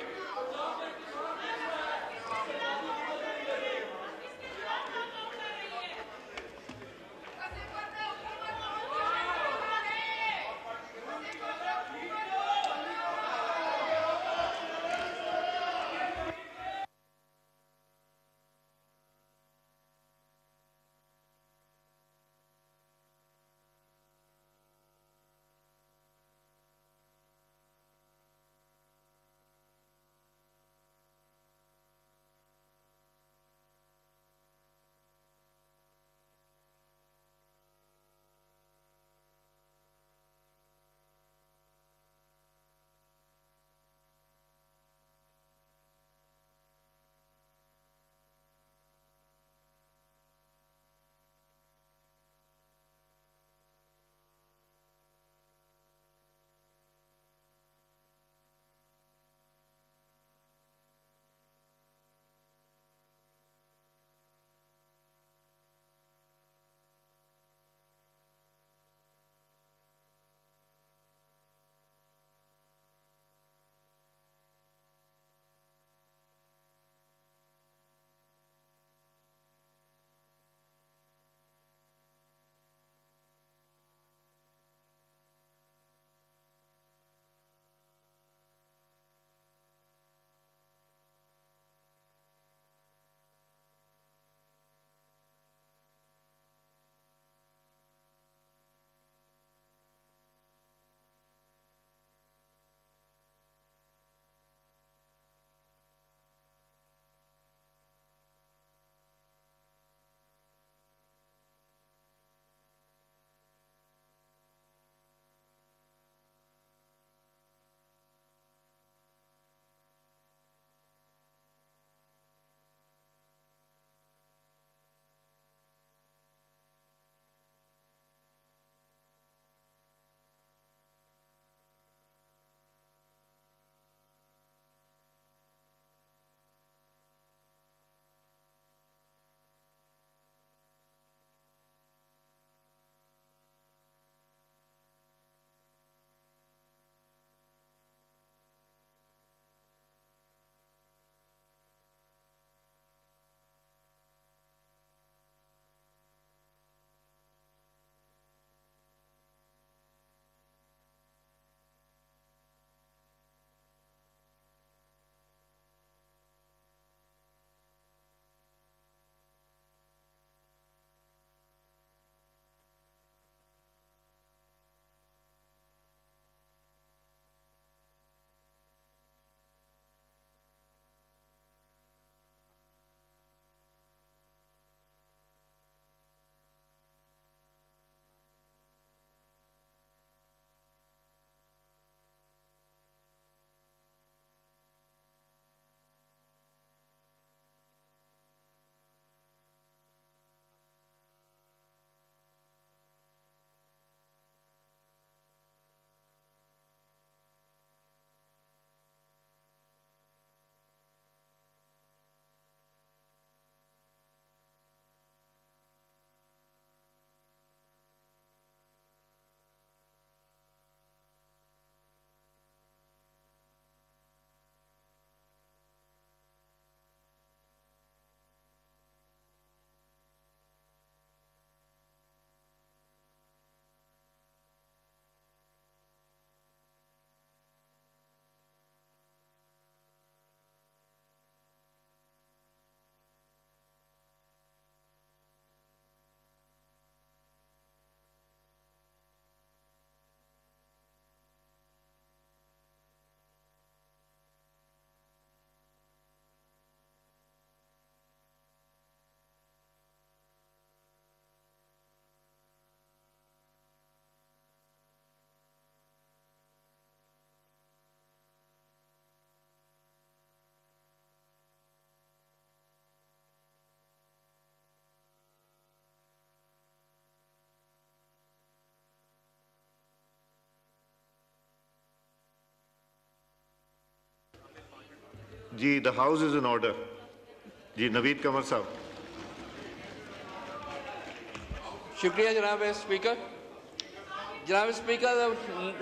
जी, the house is in order. जी, नवीद कमर साहब।
शुक्रिया जनाब स्पीकर। जनाब स्पीकर,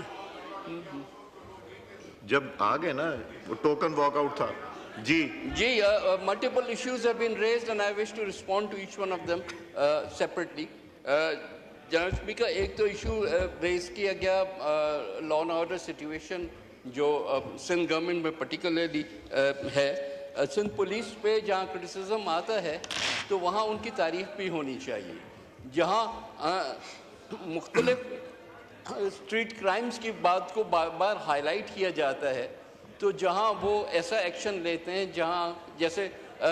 जब आ गए ना, वो टोकन वॉकआउट था। जी
multiple issues have been raised and I wish to respond to each one of them separately. जनाब स्पीकर, एक तो इशू रेज किया गया लॉ एंड ऑर्डर सिचुएशन जो सिंध गवर्नमेंट में पर्टिकुलरली है। सिंध पुलिस पे जहाँ क्रिटिसिज्म आता है तो वहाँ उनकी तारीफ भी होनी चाहिए। जहाँ मुख्तलिफ स्ट्रीट क्राइम्स की बात को बार बार हाईलाइट किया जाता है, तो जहाँ वो ऐसा एक्शन लेते हैं जहाँ जैसे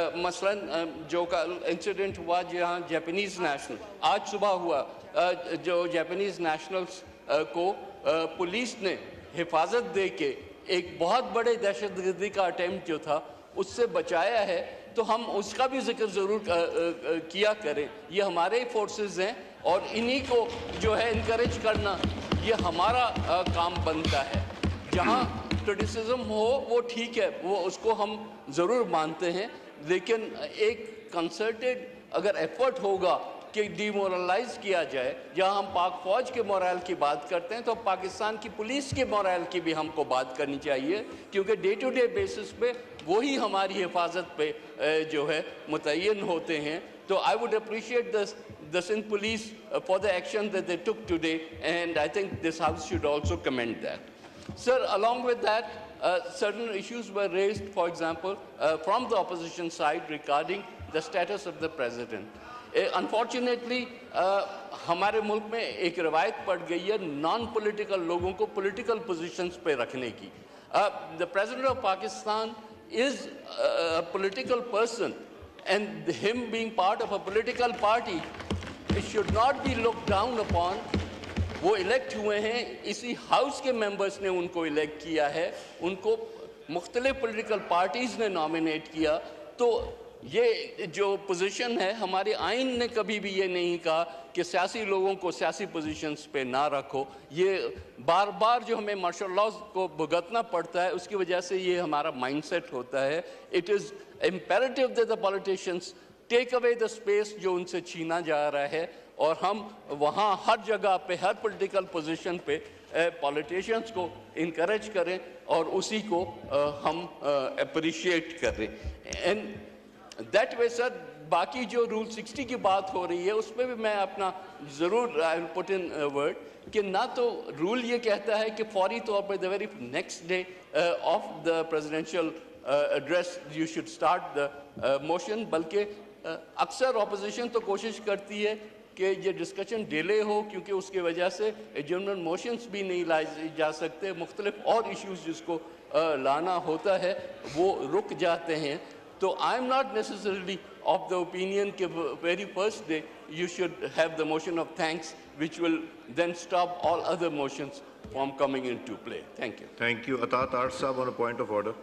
मसलन जो का इंसिडेंट हुआ जहाँ जापानीज़ नेशनल आज सुबह हुआ, जो जापानीज़ नेशनल्स को पुलिस ने हिफाजत दे के एक बहुत बड़े दहशतगर्दी का अटैम्प्ट जो था उससे बचाया है, तो हम उसका भी जिक्र ज़रूर किया करें। ये हमारे फोर्सेस हैं और इन्हीं को जो है इनकरेज करना ये हमारा काम बनता है। जहाँ क्रिटिसिज्म हो वो ठीक है, वो उसको हम ज़रूर मानते हैं, लेकिन एक कंसर्टेड अगर एफर्ट होगा कि डिमोरलाइज किया जाए, जहाँ हम पाक फौज के मोरल की बात करते हैं तो पाकिस्तान की पुलिस के मोरल की भी हमको बात करनी चाहिए, क्योंकि डे टू डे बेसिस पे वही हमारी हिफाजत पे जो है मुतय्यन होते हैं। तो I would appreciate the Sindh police for the action that they took today, and I think this house should also commend that. Sir, along with that, certain issues were raised, for example, from the opposition side regarding the status of the president. Unfortunately, हमारे मुल्क में एक रवायत पड़ गई है non political लोगों को पॉलिटिकल पोजीशंस पे रखने की। The president of Pakistan is a political person, and him being part of a political party, it should not be looked down upon. वो इलेक्ट हुए हैं, इसी हाउस के मेंबर्स ने उनको इलेक्ट किया है, उनको मुख्तलिफ पॉलिटिकल पार्टीज़ ने नॉमिनेट किया। तो ये जो पोजीशन है, हमारे आइन ने कभी भी ये नहीं कहा कि सियासी लोगों को सियासी पोजीशंस पे ना रखो। ये बार बार जो हमें मार्शल लॉ को भुगतना पड़ता है, उसकी वजह से ये हमारा माइंडसेट होता है। It is imperative that the politicians take away the space जो उनसे छीना जा रहा है, और हम वहाँ हर जगह पे हर पॉलिटिकल पोजीशन पे पॉलिटिशियंस को इनकरेज करें और उसी को हम अप्रिशिएट करें। एंड दैट वे सर, बाकी जो रूल 60 की बात हो रही है उसमें भी मैं अपना ज़रूर I will put in word कि ना तो रूल ये कहता है कि फौरी तौर पर the very next day of the presidential address you should start the motion, बल्कि अक्सर ऑपोजिशन तो कोशिश करती है कि ये डिस्कशन डिले हो, क्योंकि उसकी वजह से एडजर्नमेंट मोशंस भी नहीं लाए जा सकते, मुख्तलिफ और इश्यूज जिसको लाना होता है वो रुक जाते हैं। तो I am not necessarily of the opinion कि very first day you should have the motion of thanks which will then stop all other motions from coming into play. Thank you.
Thank you. अतात आर्ट साहब on a point of order.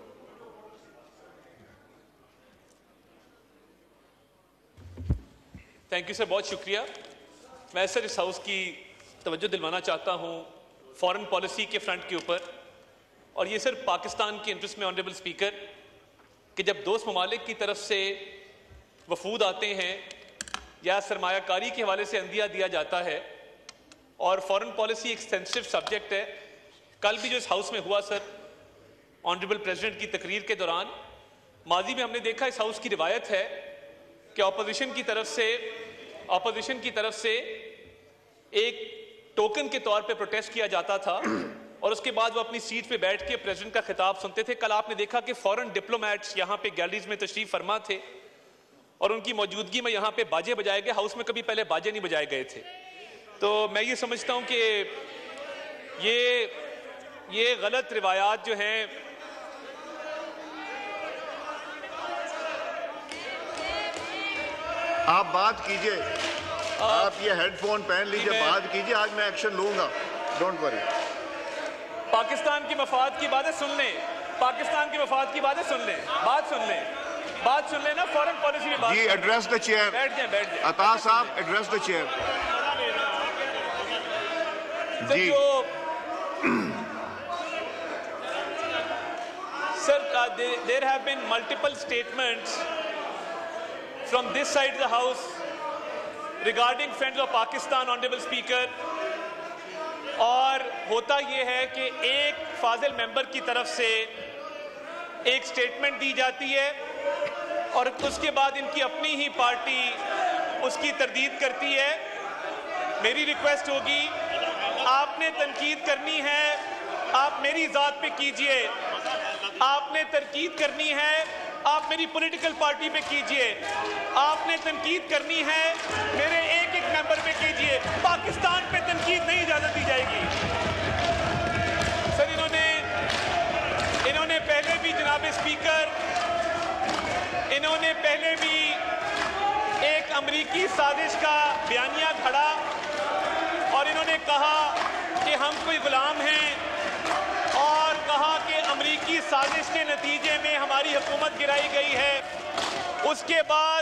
Thank you sir, बहुत शुक्रिया। मैं sir इस house की तवज्जो दिलवाना चाहता हूँ फॉरेन पॉलिसी के फ्रंट के ऊपर, और ये सर पाकिस्तान के इंटरेस्ट में ऑनरेबल स्पीकर कि जब दोस्त ममालिक की तरफ से वफूद आते हैं या सरमायाकारी के हवाले से अंदिया दिया जाता है, और फॉरेन पॉलिसी एक सेंसिटिव सब्जेक्ट है। कल भी जो इस हाउस में हुआ सर, ऑनरेबल प्रेसिडेंट की तकरीर के दौरान, माजी में हमने देखा इस हाउस की रिवायत है कि ऑपोजिशन की तरफ से एक टोकन के तौर पे प्रोटेस्ट किया जाता था और उसके बाद वो अपनी सीट पे बैठ के प्रेसिडेंट का खिताब सुनते थे। कल आपने देखा कि फॉरेन डिप्लोमेट्स यहाँ पे गैलरीज में तशरीफ फरमा थे और उनकी मौजूदगी में यहाँ पे बाजे बजाए गए। हाउस में कभी पहले बाजे नहीं बजाए गए थे। तो मैं ये समझता हूँ कि ये गलत रिवायात जो हैं,
आप बात कीजिए, आप ये हेडफोन पहन लीजिए, बात कीजिए, आज मैं एक्शन लूंगा, डोंट वरी।
पाकिस्तान की मफाद की बातें सुन लें, पाकिस्तान की मफाद की बातें सुन लें, बात सुन लें ना, फॉरेन पॉलिसी में बात
जी। Address the chair.
बैठ जाए।
अता साहब, एड्रेस द चेयर। जी
Sir, there have been multiple statements from this side of the House regarding Friends of Pakistan, Honorable Speaker. और होता ये है कि एक फाजिल मेंबर की तरफ से एक स्टेटमेंट दी जाती है और उसके बाद इनकी अपनी ही पार्टी उसकी तरदीद करती है। मेरी रिक्वेस्ट होगी, आपने तनकीद करनी है, आप मेरी ज़ात पे कीजिए। आपने तनकीद करनी है, आप मेरी पॉलिटिकल पार्टी पे कीजिए। आपने तनकीद करनी है, मेरे एक एक मेंबर पे कीजिए। पाकिस्तान पे तनकीद नहीं इजाजत दी जाएगी। सर, इन्होंने पहले भी, जनाब स्पीकर, इन्होंने पहले भी एक अमरीकी साजिश का बयानिया खड़ा और इन्होंने कहा कि हम कोई गुलाम हैं और कहा कि अमरीकी साजिश के नतीजे में हमारी हुकूमत गिराई गई है। उसके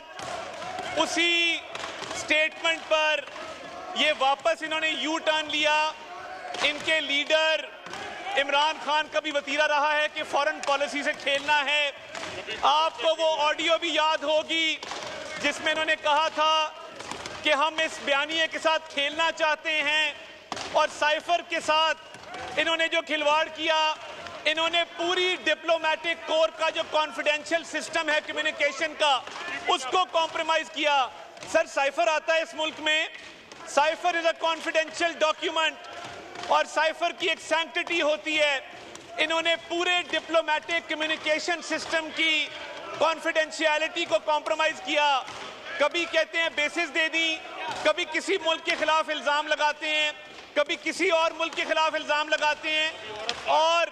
बाद उसी स्टेटमेंट पर ये वापस इन्होंने यू टर्न लिया। इनके लीडर इमरान खान का भी वतीरा रहा है कि फॉरेन पॉलिसी से खेलना है। आपको वो ऑडियो भी याद होगी जिसमें इन्होंने कहा था कि हम इस बयानिए के साथ खेलना चाहते हैं और साइफर के साथ इन्होंने जो खिलवाड़ किया, इन्होंने पूरी डिप्लोमेटिक कोर का जो कॉन्फिडेंशियल सिस्टम है कम्युनिकेशन का, उसको कॉम्प्रोमाइज किया। सर, साइफर आता है इस मुल्क में, cipher is a confidential document और साइफर की एक सैंक्टिटी होती है। इन्होंने पूरे डिप्लोमेटिक कम्युनिकेशन सिस्टम की कॉन्फिडेंशियलिटी को कॉम्प्रोमाइज किया। कभी कहते हैं बेसिस दे दी, कभी किसी मुल्क के खिलाफ इल्जाम लगाते हैं, कभी किसी और मुल्क के खिलाफ इल्जाम लगाते हैं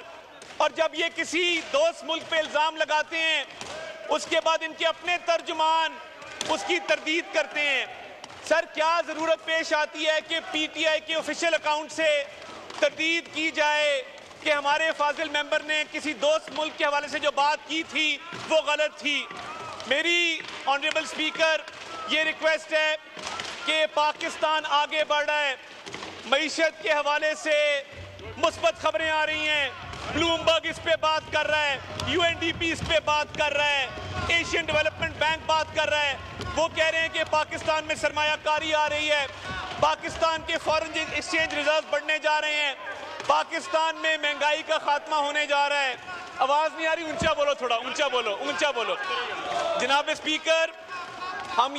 और जब ये किसी दोस्त मुल्क पे इल्जाम लगाते हैं, उसके बाद इनके अपने तर्जुमान उसकी तरदीद करते हैं। सर, क्या जरूरत पेश आती है कि पीटीआई के ऑफिशियल अकाउंट से तरदीद की जाए कि हमारे फाजिल मेंबर ने किसी दोस्त मुल्क के हवाले से जो बात की थी वो गलत थी। मेरी ऑनरेबल स्पीकर ये रिक्वेस्ट है कि पाकिस्तान आगे बढ़ रहा है, मईशत के हवाले से मुस्बत खबरें आ रही हैं, ब्लूमबर्ग इस पे बात कर रहा है, यूएनडीपी इस पे बात कर रहा है, एशियन डेवलपमेंट बैंक बात कर रहा है। वो कह रहे हैं कि पाकिस्तान में सरमायाकारी आ रही है, पाकिस्तान के फॉरेन एक्सचेंज रिजर्व बढ़ने जा रहे हैं, पाकिस्तान में महंगाई का खात्मा होने जा रहा है। आवाज नहीं आ रही, ऊंचा बोलो, थोड़ा ऊंचा बोलो, ऊंचा बोलो। जनाब स्पीकर, हम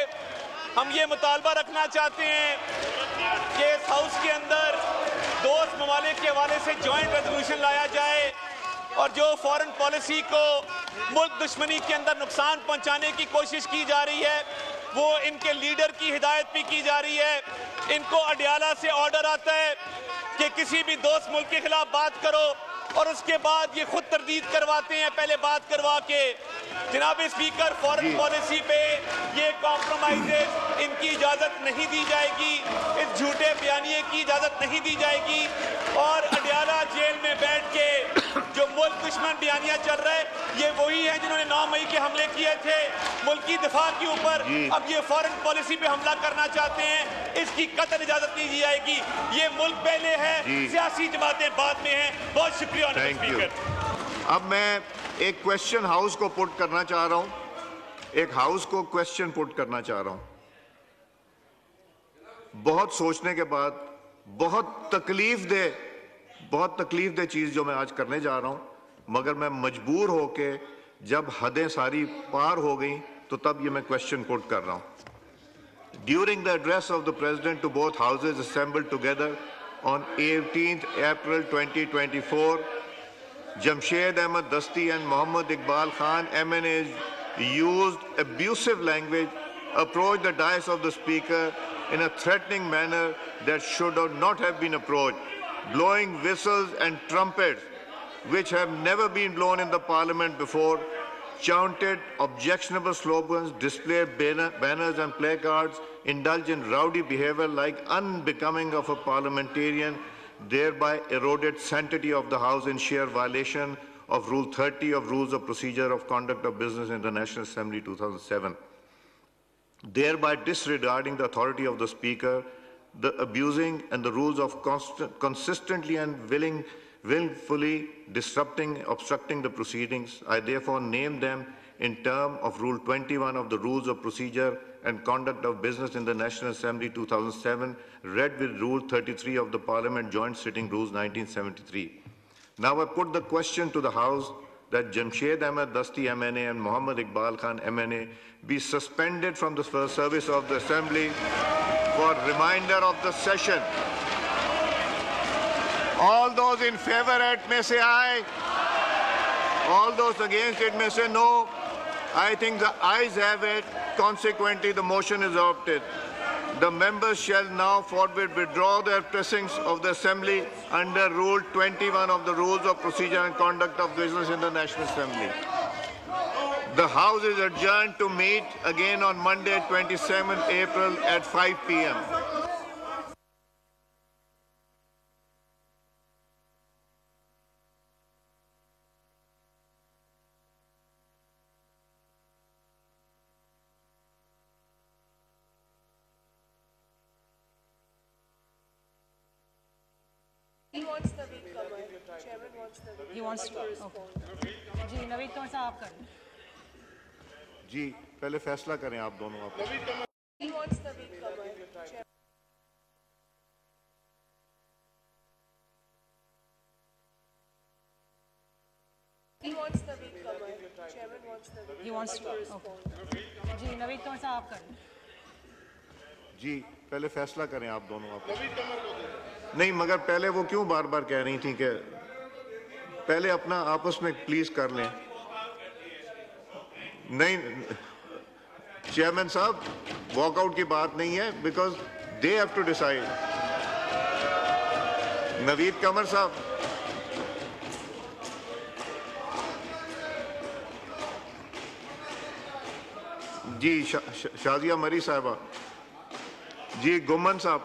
ये मुतालबा रखना चाहते हैं कि इस हाउस के अंदर दोस्त ममालिक के हवाले से जॉइंट रेजोल्यूशन लाया जाए और जो फॉरेन पॉलिसी को मुल्क दुश्मनी के अंदर नुकसान पहुंचाने की कोशिश की जा रही है, वो इनके लीडर की हिदायत भी की जा रही है। इनको अडियाला से ऑर्डर आता है कि किसी भी दोस्त मुल्क के खिलाफ बात करो और उसके बाद ये खुद तरदीद करवाते हैं, पहले बात करवा के। जनाब स्पीकर, फॉरेन पॉलिसी पे ये कॉम्प्रोमाइजेस इनकी इजाज़त नहीं दी जाएगी, इस झूठे बयानिए की इजाज़त नहीं दी जाएगी और अडियाला जेल में बैठ के जो मुल्क दुश्मन बयानिया चल रहा है, ये वही है जिन्होंने 9 मई के हमले किए थे मुल्क की दिफा के ऊपर। अब ये फॉरेन पॉलिसी पे हमला करना चाहते हैं, इसकी कतई इजाज़त नहीं दी जाएगी। ये मुल्क पहले है, सियासी जमातें बाद में हैं। बहुत शुक्रिया स्पीकर।
अब मैं एक क्वेश्चन हाउस को पुट करना चाह रहा हूं, एक हाउस को क्वेश्चन पुट करना चाह रहा हूं। बहुत सोचने के बाद बहुत तकलीफ दे चीज जो मैं आज करने जा रहा हूं, मगर मैं मजबूर होके जब हदें सारी पार हो गई तो तब ये मैं क्वेश्चन पुट कर रहा हूं। During the address of the President to both houses assembled together on 18th April 2024, Jamshed Ahmed Dasti and Muhammad Iqbal Khan MNAs used abusive language, approached the dais of the Speaker in a threatening manner that should not have been approached, blowing whistles and trumpets which have never been blown in the Parliament before, chanted objectionable slogans, displayed banners and placards, indulged in rowdy behavior like unbecoming of a parliamentarian, thereby eroded sanctity of the House in sheer violation of Rule 30 of Rules of Procedure of Conduct of Business in the National Assembly 2007, thereby disregarding the authority of the Speaker, the abusing and the rules of consistently and willfully disrupting, obstructing the proceedings. I therefore name them in terms of Rule 21 of the Rules of Procedure and Conduct of Business in the National Assembly 2007, read with Rule 33 of the Parliament Joint Sitting Rules 1973. Now I put the question to the House that Jamshed Ahmed Dasti MNA and Muhammad Iqbal Khan MNA be suspended from the service of the Assembly for remainder of the session. All those in favor it may say aye. All those against it may say no. I think the ayes have it. Consequently, the motion is adopted. The members shall now forthwith withdraw their pressings of the Assembly under Rule 21 of the Rules of Procedure and Conduct of Business in the National Assembly. The House is adjourned to meet again on Monday, 27th April at 5 p.m.
He wants the week cover. Chairman wants the week. He wants to. Okay. जी नवीद कौन सा आप करें?
जी पहले फैसला करें आप दोनों आप.
He wants the week cover. Chairman. He wants the week cover. Chairman wants the week. He wants to. Okay. जी नवीद कौन सा आप करें?
जी पहले फैसला करें आप दोनों आप. नहीं मगर पहले वो क्यों बार बार कह रही थी कि पहले अपना आपस में प्लीज कर लें. नहीं चेयरमैन साहब वॉकआउट की बात नहीं है because they have to decide. Naveed Qamar साहब जी शाजिया मरी साहबा जी गुमन साहब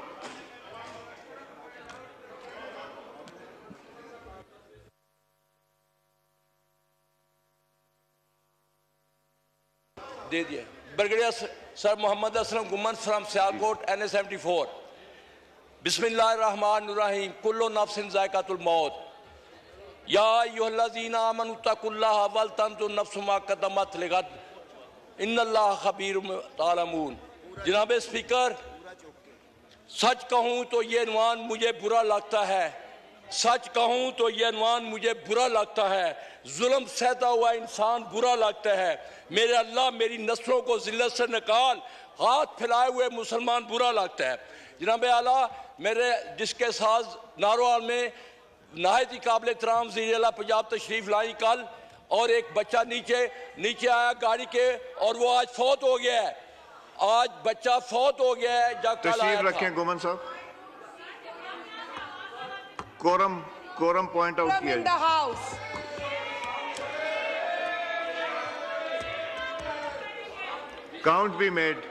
दे दिए. Brigadier sir Mohammad Aslam Ghuman from Sialkot NA 74. बिस्मिल्लाहिर्रहमानिर्रहीम. कुल्लु नफ्सिन जायकातुल मौत. या अय्युहल्लज़ीना आमनु तकुल्लाह वल तंजुर नफ्सुम मा क़द्दमत लिगद इन्नल्लाह खबीरुम तालमून. जनाब स्पीकर, सच कहूँ तो ये अनवान मुझे बुरा लगता है. सच कहूँ तो ये अनवान मुझे बुरा लगता है. जुल्म सहता हुआ इंसान बुरा लगता है. मेरे अल्लाह मेरी नस्लों को जिल्लत से निकाल. हाथ फैलाए हुए मुसलमान बुरा लगता है. जनाब आला मेरे जिसके साथ नारोवाल में नहायत ही काबिल एहतराम वज़ीर-ए-आला पंजाब तशरीफ लाई कल, और एक बच्चा नीचे आया गाड़ी के और वो आज फौत हो गया है. आज बच्चा फौत हो गया है जब कल आया था.
रखें गुमन साहब. कोरम पॉइंट आउट किया. Count be made.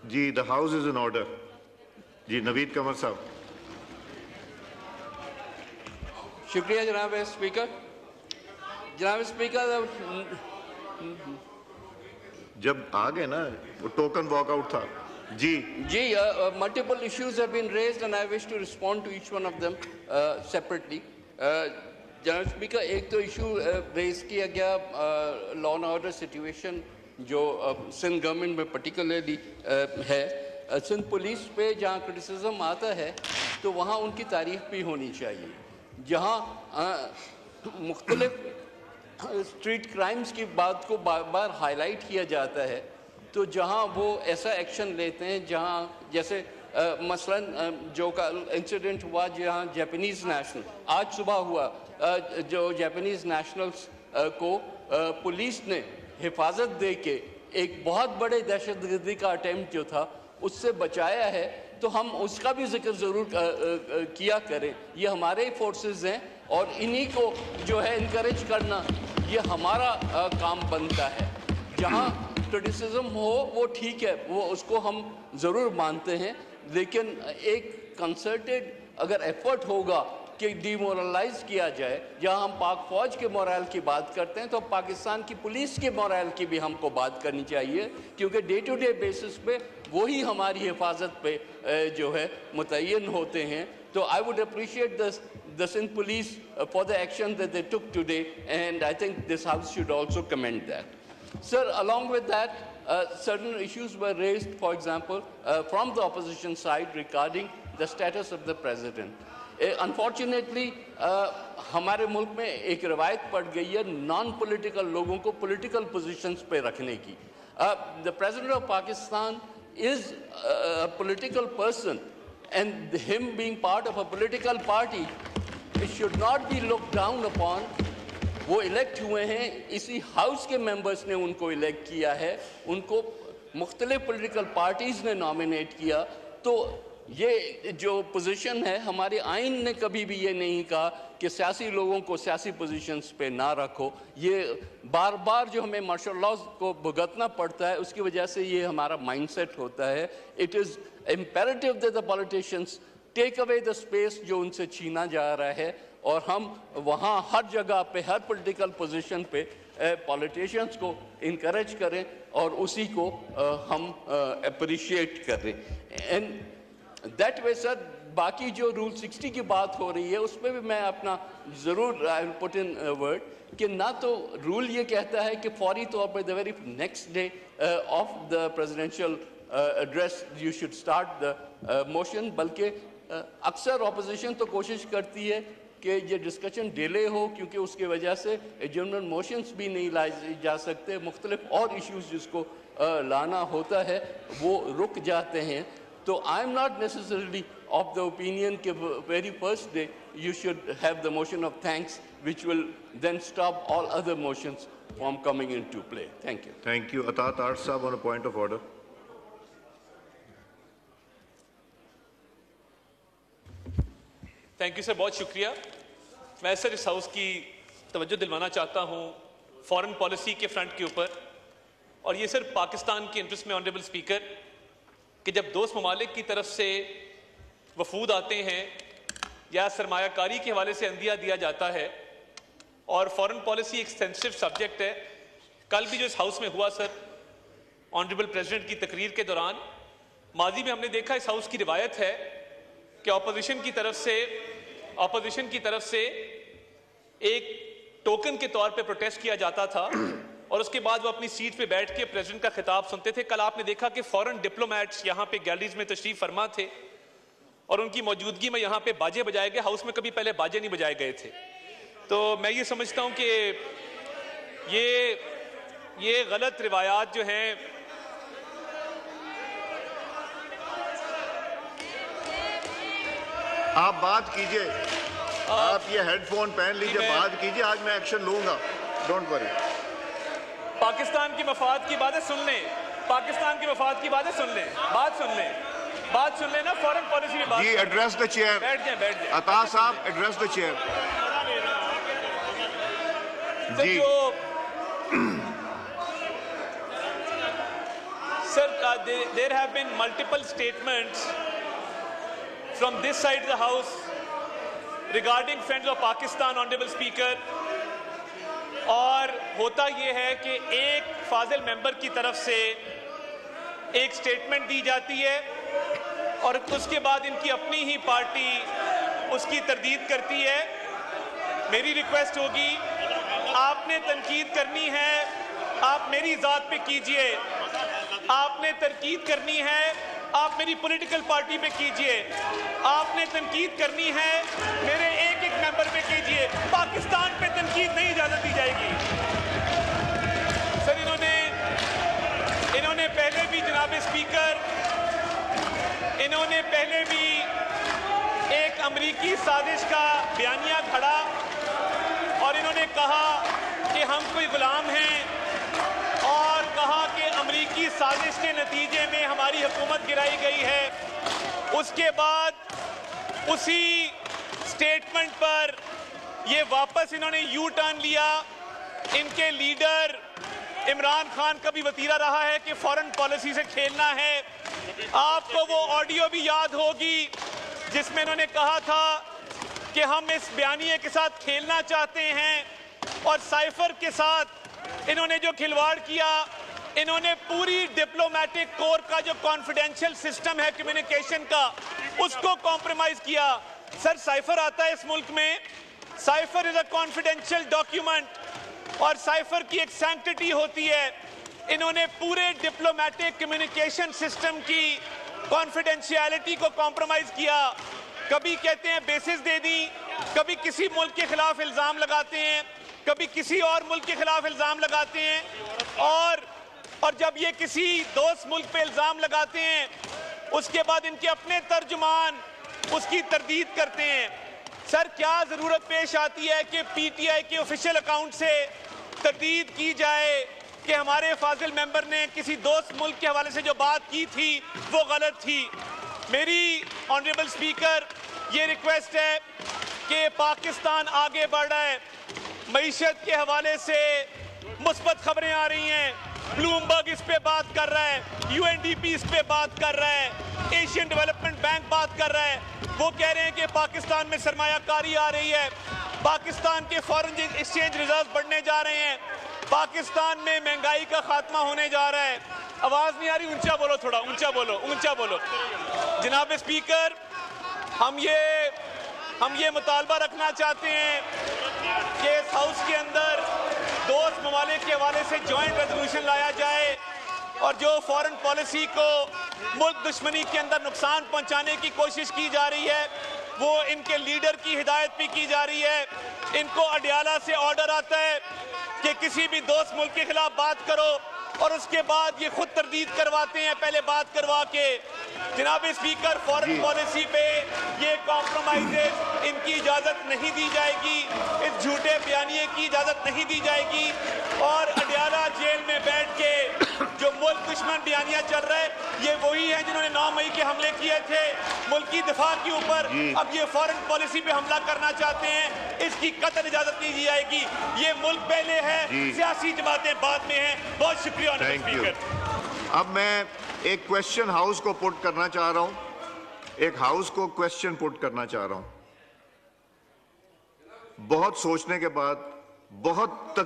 जी, the house is in order. जी, नवीद कमर साहब।
शुक्रिया जनाब स्पीकर। जनाब स्पीकर,
जब आ गए ना, वो टोकन वॉकआउट था। जी
multiple issues have been raised and I wish to respond to each one of them separately. जनाब स्पीकर, एक तो इशू रेज किया गया लॉ एंड ऑर्डर सिचुएशन जो सिंध गवर्नमेंट में पर्टिकुलरली है। सिंध पुलिस पे जहाँ क्रिटिसिज्म आता है तो वहाँ उनकी तारीफ भी होनी चाहिए। जहाँ मुख्तलिफ स्ट्रीट क्राइम्स की बात को बार बार हाईलाइट किया जाता है, तो जहाँ वो ऐसा एक्शन लेते हैं जहाँ जैसे मसलन जो का इंसिडेंट हुआ जहाँ जापानीज़ नेशनल आज सुबह हुआ, जो जापानीज़ नेशनल्स को पुलिस ने हिफाजत दे के एक बहुत बड़े दहशतगर्दी का अटैम्प्ट जो था उससे बचाया है, तो हम उसका भी जिक्र ज़रूर किया करें। ये हमारे ही फोर्सेस हैं और इन्हीं को जो है इनकरेज करना ये हमारा काम बनता है। जहाँ क्रिटिसिज्म हो वो ठीक है, वो उसको हम ज़रूर मानते हैं, लेकिन एक कंसर्टेड अगर एफर्ट होगा कि डिमोरलाइज किया जाए, जहाँ हम पाक फौज के मोरल की बात करते हैं तो पाकिस्तान की पुलिस के मोरल की भी हमको बात करनी चाहिए, क्योंकि डे टू डे बेसिस पे वही हमारी हिफाजत पे जो है मुतय्यन होते हैं। तो I would appreciate the Sindh police for the action that they took today, and I think this house should also commend that. Sir, along with that, certain issues were raised, for example, from the opposition side regarding the status of the president. Unfortunately, हमारे मुल्क में एक रवायत पड़ गई है non political लोगों को पॉलिटिकल पोजीशंस पे रखने की। The president of Pakistan is a political person, and him being part of a political party, it should not be looked down upon. वो इलेक्ट हुए हैं, इसी हाउस के मेंबर्स ने उनको इलेक्ट किया है, उनको मुख्तलिफ पॉलिटिकल पार्टीज़ ने नॉमिनेट किया। तो ये जो पोजीशन है, हमारे आइन ने कभी भी ये नहीं कहा कि सियासी लोगों को सियासी पोजीशंस पे ना रखो। ये बार बार जो हमें मार्शल लॉ को भुगतना पड़ता है, उसकी वजह से ये हमारा माइंडसेट होता है। It is imperative that the politicians take away the space जो उनसे छीना जा रहा है, और हम वहाँ हर जगह पे हर पॉलिटिकल पोजीशन पे पॉलिटिशियंस को इनकरेज करें और उसी को हम अप्रिशिएट करें। एंड दैट वे सर, बाकी जो रूल 60 की बात हो रही है उसमें भी मैं अपना ज़रूर I will put in word कि ना तो रूल ये कहता है कि फौरी तौर पर the very next day of the presidential address you should start the motion, बल्कि अक्सर ऑपोजिशन तो कोशिश करती है कि ये डिस्कशन डिले हो, क्योंकि उसके वजह से एडजर्नमेंट मोशंस भी नहीं लाए जा सकते, मुख्तलिफ और इश्यूज जिसको लाना होता है वो रुक जाते हैं। तो I am not necessarily of the opinion कि very first day you should have the motion of thanks which will then stop all other motions from coming into play. Thank you.
Thank you. अतात आर्ट साहब on a point of order.
Thank you sir, बहुत शुक्रिया। मैं sir इस house की तवज्जो दिलवाना चाहता हूँ फॉरेन पॉलिसी के फ्रंट के ऊपर, और ये सर पाकिस्तान के इंटरेस्ट में ऑनरेबल स्पीकर कि जब दोस्त ममालिक की तरफ से वफूद आते हैं या सरमायाकारी के हवाले से अंदिया दिया जाता है, और फॉरेन पॉलिसी एक सेंसिटिव सब्जेक्ट है। कल भी जो इस हाउस में हुआ सर, ऑनरेबल प्रेसिडेंट की तकरीर के दौरान, माजी में हमने देखा इस हाउस की रिवायत है कि ऑपोजिशन की तरफ से एक टोकन के तौर पे प्रोटेस्ट किया जाता था और उसके बाद वो अपनी सीट पे बैठ के प्रेसिडेंट का खिताब सुनते थे। कल आपने देखा कि फॉरेन डिप्लोमेट्स यहाँ पे गैलरीज में तशरीफ फरमा थे और उनकी मौजूदगी में यहाँ पे बाजे बजाए गए। हाउस में कभी पहले बाजे नहीं बजाए गए थे। तो मैं ये समझता हूँ कि ये गलत रिवायात जो हैं,
आप बात कीजिए, आप ये हेडफोन पहन लीजिए, बात कीजिए, आज मैं एक्शन लूंगा, डोंट वरी।
पाकिस्तान की मफाद की बातें सुन लें, पाकिस्तान की मफाद की बातें सुन लें, बात सुन लें ना, फॉरेन पॉलिसी में बात
जी। Address the chair.
बैठ जाए।
अता साहब, एड्रेस द चेयर। जी
Sir, there have been multiple statements from this side of the House regarding Friends of Pakistan, Honorable Speaker. और होता ये है कि एक फाजिल मेंबर की तरफ से एक स्टेटमेंट दी जाती है और उसके बाद इनकी अपनी ही पार्टी उसकी तरदीद करती है। मेरी रिक्वेस्ट होगी, आपने तनकीद करनी है, आप मेरी ज़ात पे कीजिए। आपने तनकीद करनी है, आप मेरी पॉलिटिकल पार्टी पे कीजिए। आपने तनकीद करनी है, मेरे एक एक मेंबर पे कीजिए। पाकिस्तान पे तनकीद नहीं इजाजत दी जाएगी। सर, इन्होंने पहले भी, जनाब स्पीकर, इन्होंने पहले भी एक अमरीकी साजिश का बयानिया खड़ा और इन्होंने कहा कि हम कोई गुलाम हैं और कहा कि अमरीकी साजिश के नतीजे में हमारी हुकूमत गिराई गई है। उसके बाद उसी स्टेटमेंट पर ये वापस इन्होंने यू टर्न लिया। इनके लीडर इमरान खान का भी वतीरा रहा है कि फॉरेन पॉलिसी से खेलना है। आपको वो ऑडियो भी याद होगी जिसमें इन्होंने कहा था कि हम इस बयानिए के साथ खेलना चाहते हैं और साइफर के साथ इन्होंने जो खिलवाड़ किया, इन्होंने पूरी डिप्लोमेटिक कोर का जो कॉन्फिडेंशियल सिस्टम है कम्युनिकेशन का, उसको कॉम्प्रोमाइज किया। सर, साइफर आता है इस मुल्क में, cipher is a confidential document और साइफर की एक सैंक्टिटी होती है। इन्होंने पूरे डिप्लोमेटिक कम्युनिकेशन सिस्टम की कॉन्फिडेंशियलिटी को कॉम्प्रोमाइज किया। कभी कहते हैं बेसिस दे दी, कभी किसी मुल्क के खिलाफ इल्जाम लगाते हैं, कभी किसी और मुल्क के खिलाफ इल्जाम लगाते हैं और जब ये किसी दोस्त मुल्क पे इल्जाम लगाते हैं, उसके बाद इनके अपने तर्जुमान उसकी तरदीद करते हैं। सर, क्या जरूरत पेश आती है कि पीटीआई के ऑफिशियल अकाउंट से तरदीद की जाए कि हमारे फाजिल मेंबर ने किसी दोस्त मुल्क के हवाले से जो बात की थी वो गलत थी। मेरी ऑनरेबल स्पीकर ये रिक्वेस्ट है कि पाकिस्तान आगे बढ़ रहा है, मईशत के हवाले से मुस्बत खबरें आ रही हैं। ब्लूमबर्ग इस पे बात कर रहा है, यूएनडीपी इस पे बात कर रहा है, एशियन डेवलपमेंट बैंक बात कर रहा है। वो कह रहे हैं कि पाकिस्तान में सरमायाकारी आ रही है, पाकिस्तान के फॉरेन एक्सचेंज रिजर्व बढ़ने जा रहे हैं, पाकिस्तान में महंगाई का खात्मा होने जा रहा है। आवाज नहीं आ रही, ऊंचा बोलो, थोड़ा ऊंचा बोलो, ऊंचा बोलो। जनाब स्पीकर, हम ये मुतालबा रखना चाहते हैं कि इस हाउस के अंदर दोस्त ममालिक के हवाले से जॉइंट रेजोल्यूशन लाया जाए और जो फॉरेन पॉलिसी को मुल्क दुश्मनी के अंदर नुकसान पहुंचाने की कोशिश की जा रही है, वो इनके लीडर की हिदायत भी की जा रही है। इनको अडियाला से ऑर्डर आता है कि किसी भी दोस्त मुल्क के खिलाफ बात करो और उसके बाद ये खुद तरदीद करवाते हैं, पहले बात करवा के। जनाब स्पीकर, फॉरेन पॉलिसी पे ये कॉम्प्रोमाइजेस इनकी इजाज़त नहीं दी जाएगी, इस झूठे बयानिए की इजाज़त नहीं दी जाएगी और अडियाला जेल में बैठ के जो मुल्क दुश्मन बयानिया चल रहा है, ये वही है जिन्होंने 9 मई के हमले किए थे मुल्क की दिफा के ऊपर। अब ये फॉरेन पॉलिसी पे हमला करना चाहते हैं, इसकी कतई इजाज़त नहीं दी जाएगी। ये मुल्क पहले है, सियासी जमातें बाद में हैं। बहुत शुक्रिया स्पीकर।
अब मैं एक क्वेश्चन हाउस को पुट करना चाह रहा हूं, एक हाउस को क्वेश्चन पुट करना चाह रहा हूं। बहुत सोचने के बाद बहुत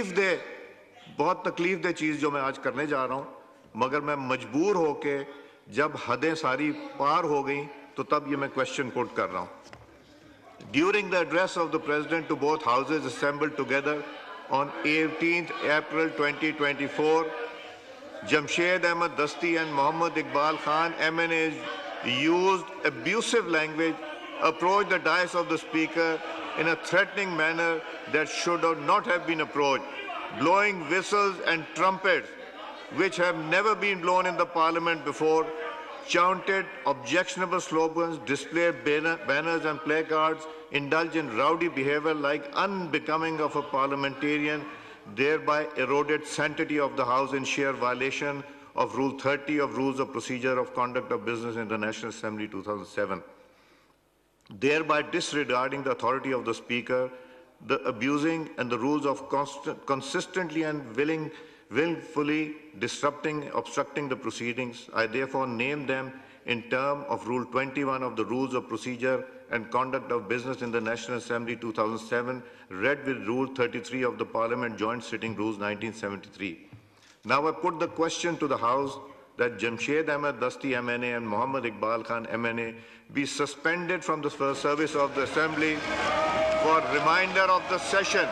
तकलीफ दे चीज जो मैं आज करने जा रहा हूं, मगर मैं मजबूर होके जब हदें सारी पार हो गई तो तब ये मैं क्वेश्चन पुट कर रहा हूं। During the address of the President to both houses assembled together on 18th April 2024, Jamshed Ahmed Dasti and Mohammad Iqbal Khan MNAs used abusive language, approached the dais of the Speaker in a threatening manner that should not have been approached, blowing whistles and trumpets which have never been blown in the Parliament before, chanted objectionable slogans, displayed banners and placards, indulged in rowdy behavior like unbecoming of a parliamentarian, thereby eroded sanctity of the House in sheer violation of Rule 30 of Rules of Procedure of Conduct of Business in the National Assembly 2007, thereby disregarding the authority of the Speaker, the abusing and the rules of consistently and willfully disrupting, obstructing the proceedings. I therefore name them in terms of Rule 21 of the Rules of Procedure and Conduct of Business in the National Assembly 2007, read with Rule 33 of the Parliament Joint Sitting Rules 1973. Now I put the question to the House that Jamshed Ahmed Dasti MNA and Muhammad Iqbal Khan MNA be suspended from the service of the Assembly for remainder of the session.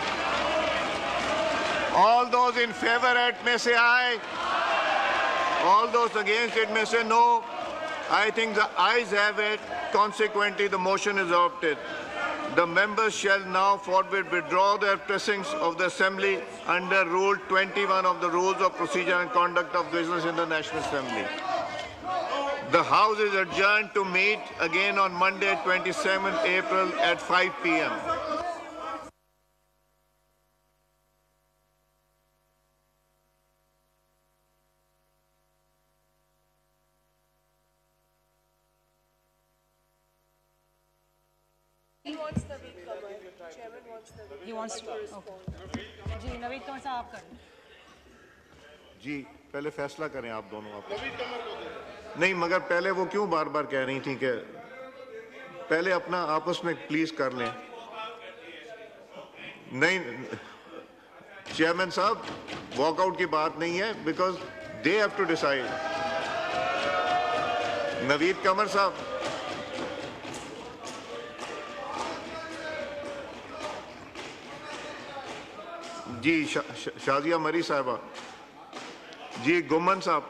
All those in favor it may say aye. All those against it may say no. I think the ayes have it. Consequently, the motion is adopted. The members shall now forthwith withdraw their pressings of the Assembly under Rule 21 of the Rules of Procedure and Conduct of Business in the National Assembly. The House is adjourned to meet again on Monday, 27th April at 5 p.m.
He wants the week cover. Chairman wants the week. He wants to respond. जी नवीद कौन सा आप करें?
जी पहले फैसला करें आप दोनों आप नहीं मगर पहले वो क्यों बार बार कह रही थी कि पहले अपना आपस में प्लीज कर लें नहीं चेयरमैन साहब वॉकआउट की बात नहीं है because they have to decide Naveed Qamar साहब जी शाजिया मरी साहबा जी गुमन साहब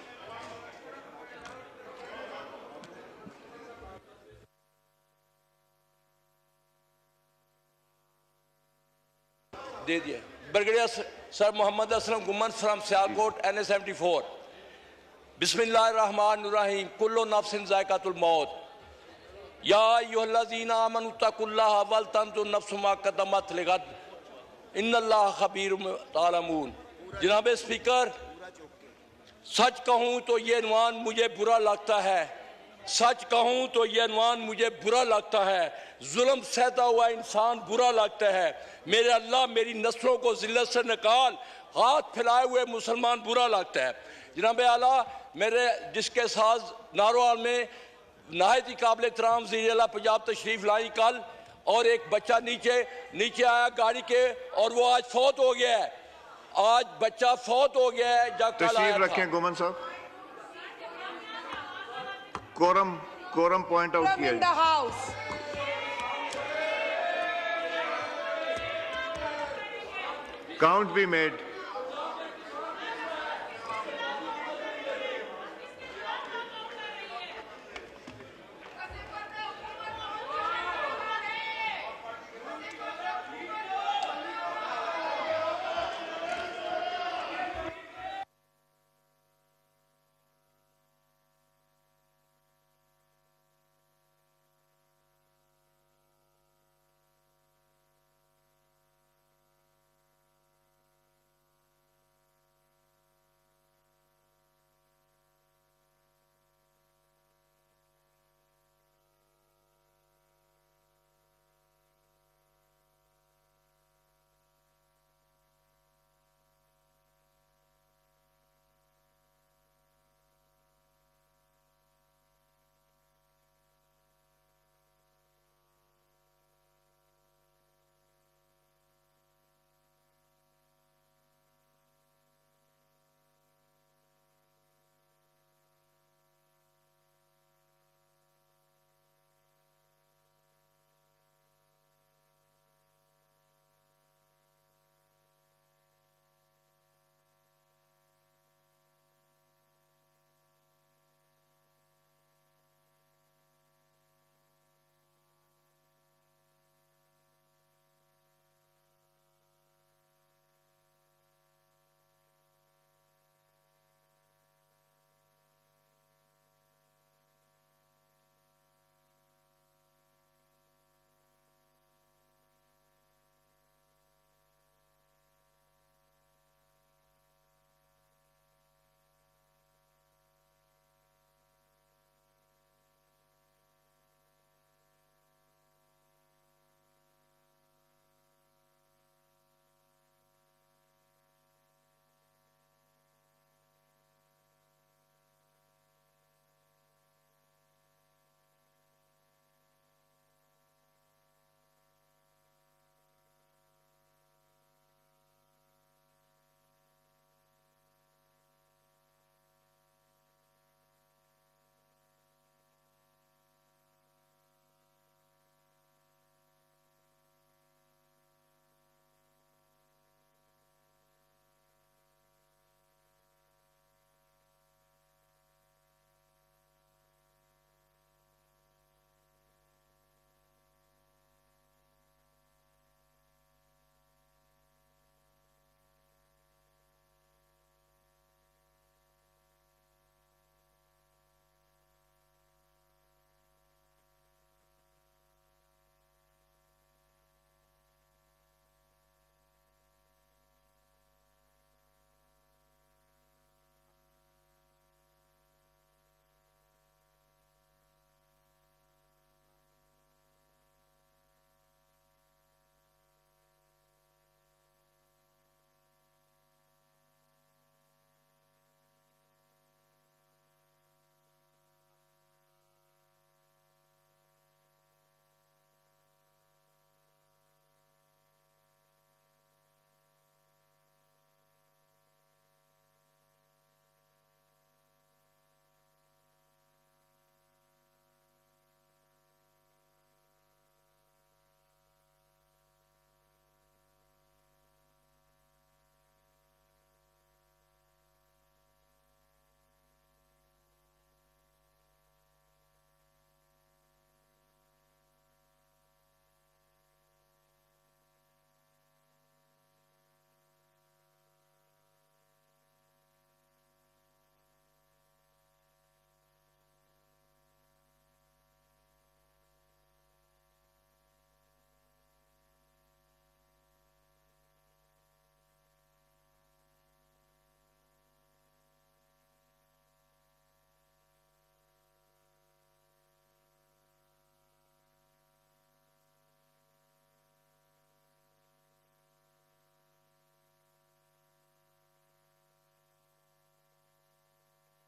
दे दिया brigadier sir Mohammad Aslam Ghuman from Sialkot NA 74 बिस्मिल्लाहिर्रहमानिर्रहीम कुल्लु नफ्सिन जायकातुल मौत या अय्युहल्लज़ीना आमनु तकुल्लाह वल तंजुर नफ्सुम मा क़द्दमत लिगद इन्नल्लाह खबीरुम तालमून। जनाब स्पीकर, सच कहूँ तो ये अनवान मुझे बुरा लगता है, सच कहूँ तो ये अनवान मुझे बुरा लगता है, जुल्म सहता हुआ इंसान बुरा लगता है। मेरे अल्लाह मेरी नस्लों को जिल्लत से निकाल, हाथ फैलाए हुए मुसलमान बुरा लगता है। जनाब आला मेरे जिसके साथ नारोवाल में नहायत ही काबिल एहतराम ज़ीर-ए-आला पंजाब तशरीफ लाई कल और एक बच्चा नीचे आया गाड़ी के और वो आज फौत हो गया है। आज बच्चा फौत हो गया है जब कल आया था।
रखें गुमन साहब कोरम पॉइंट आउट किया काउंट बी मेड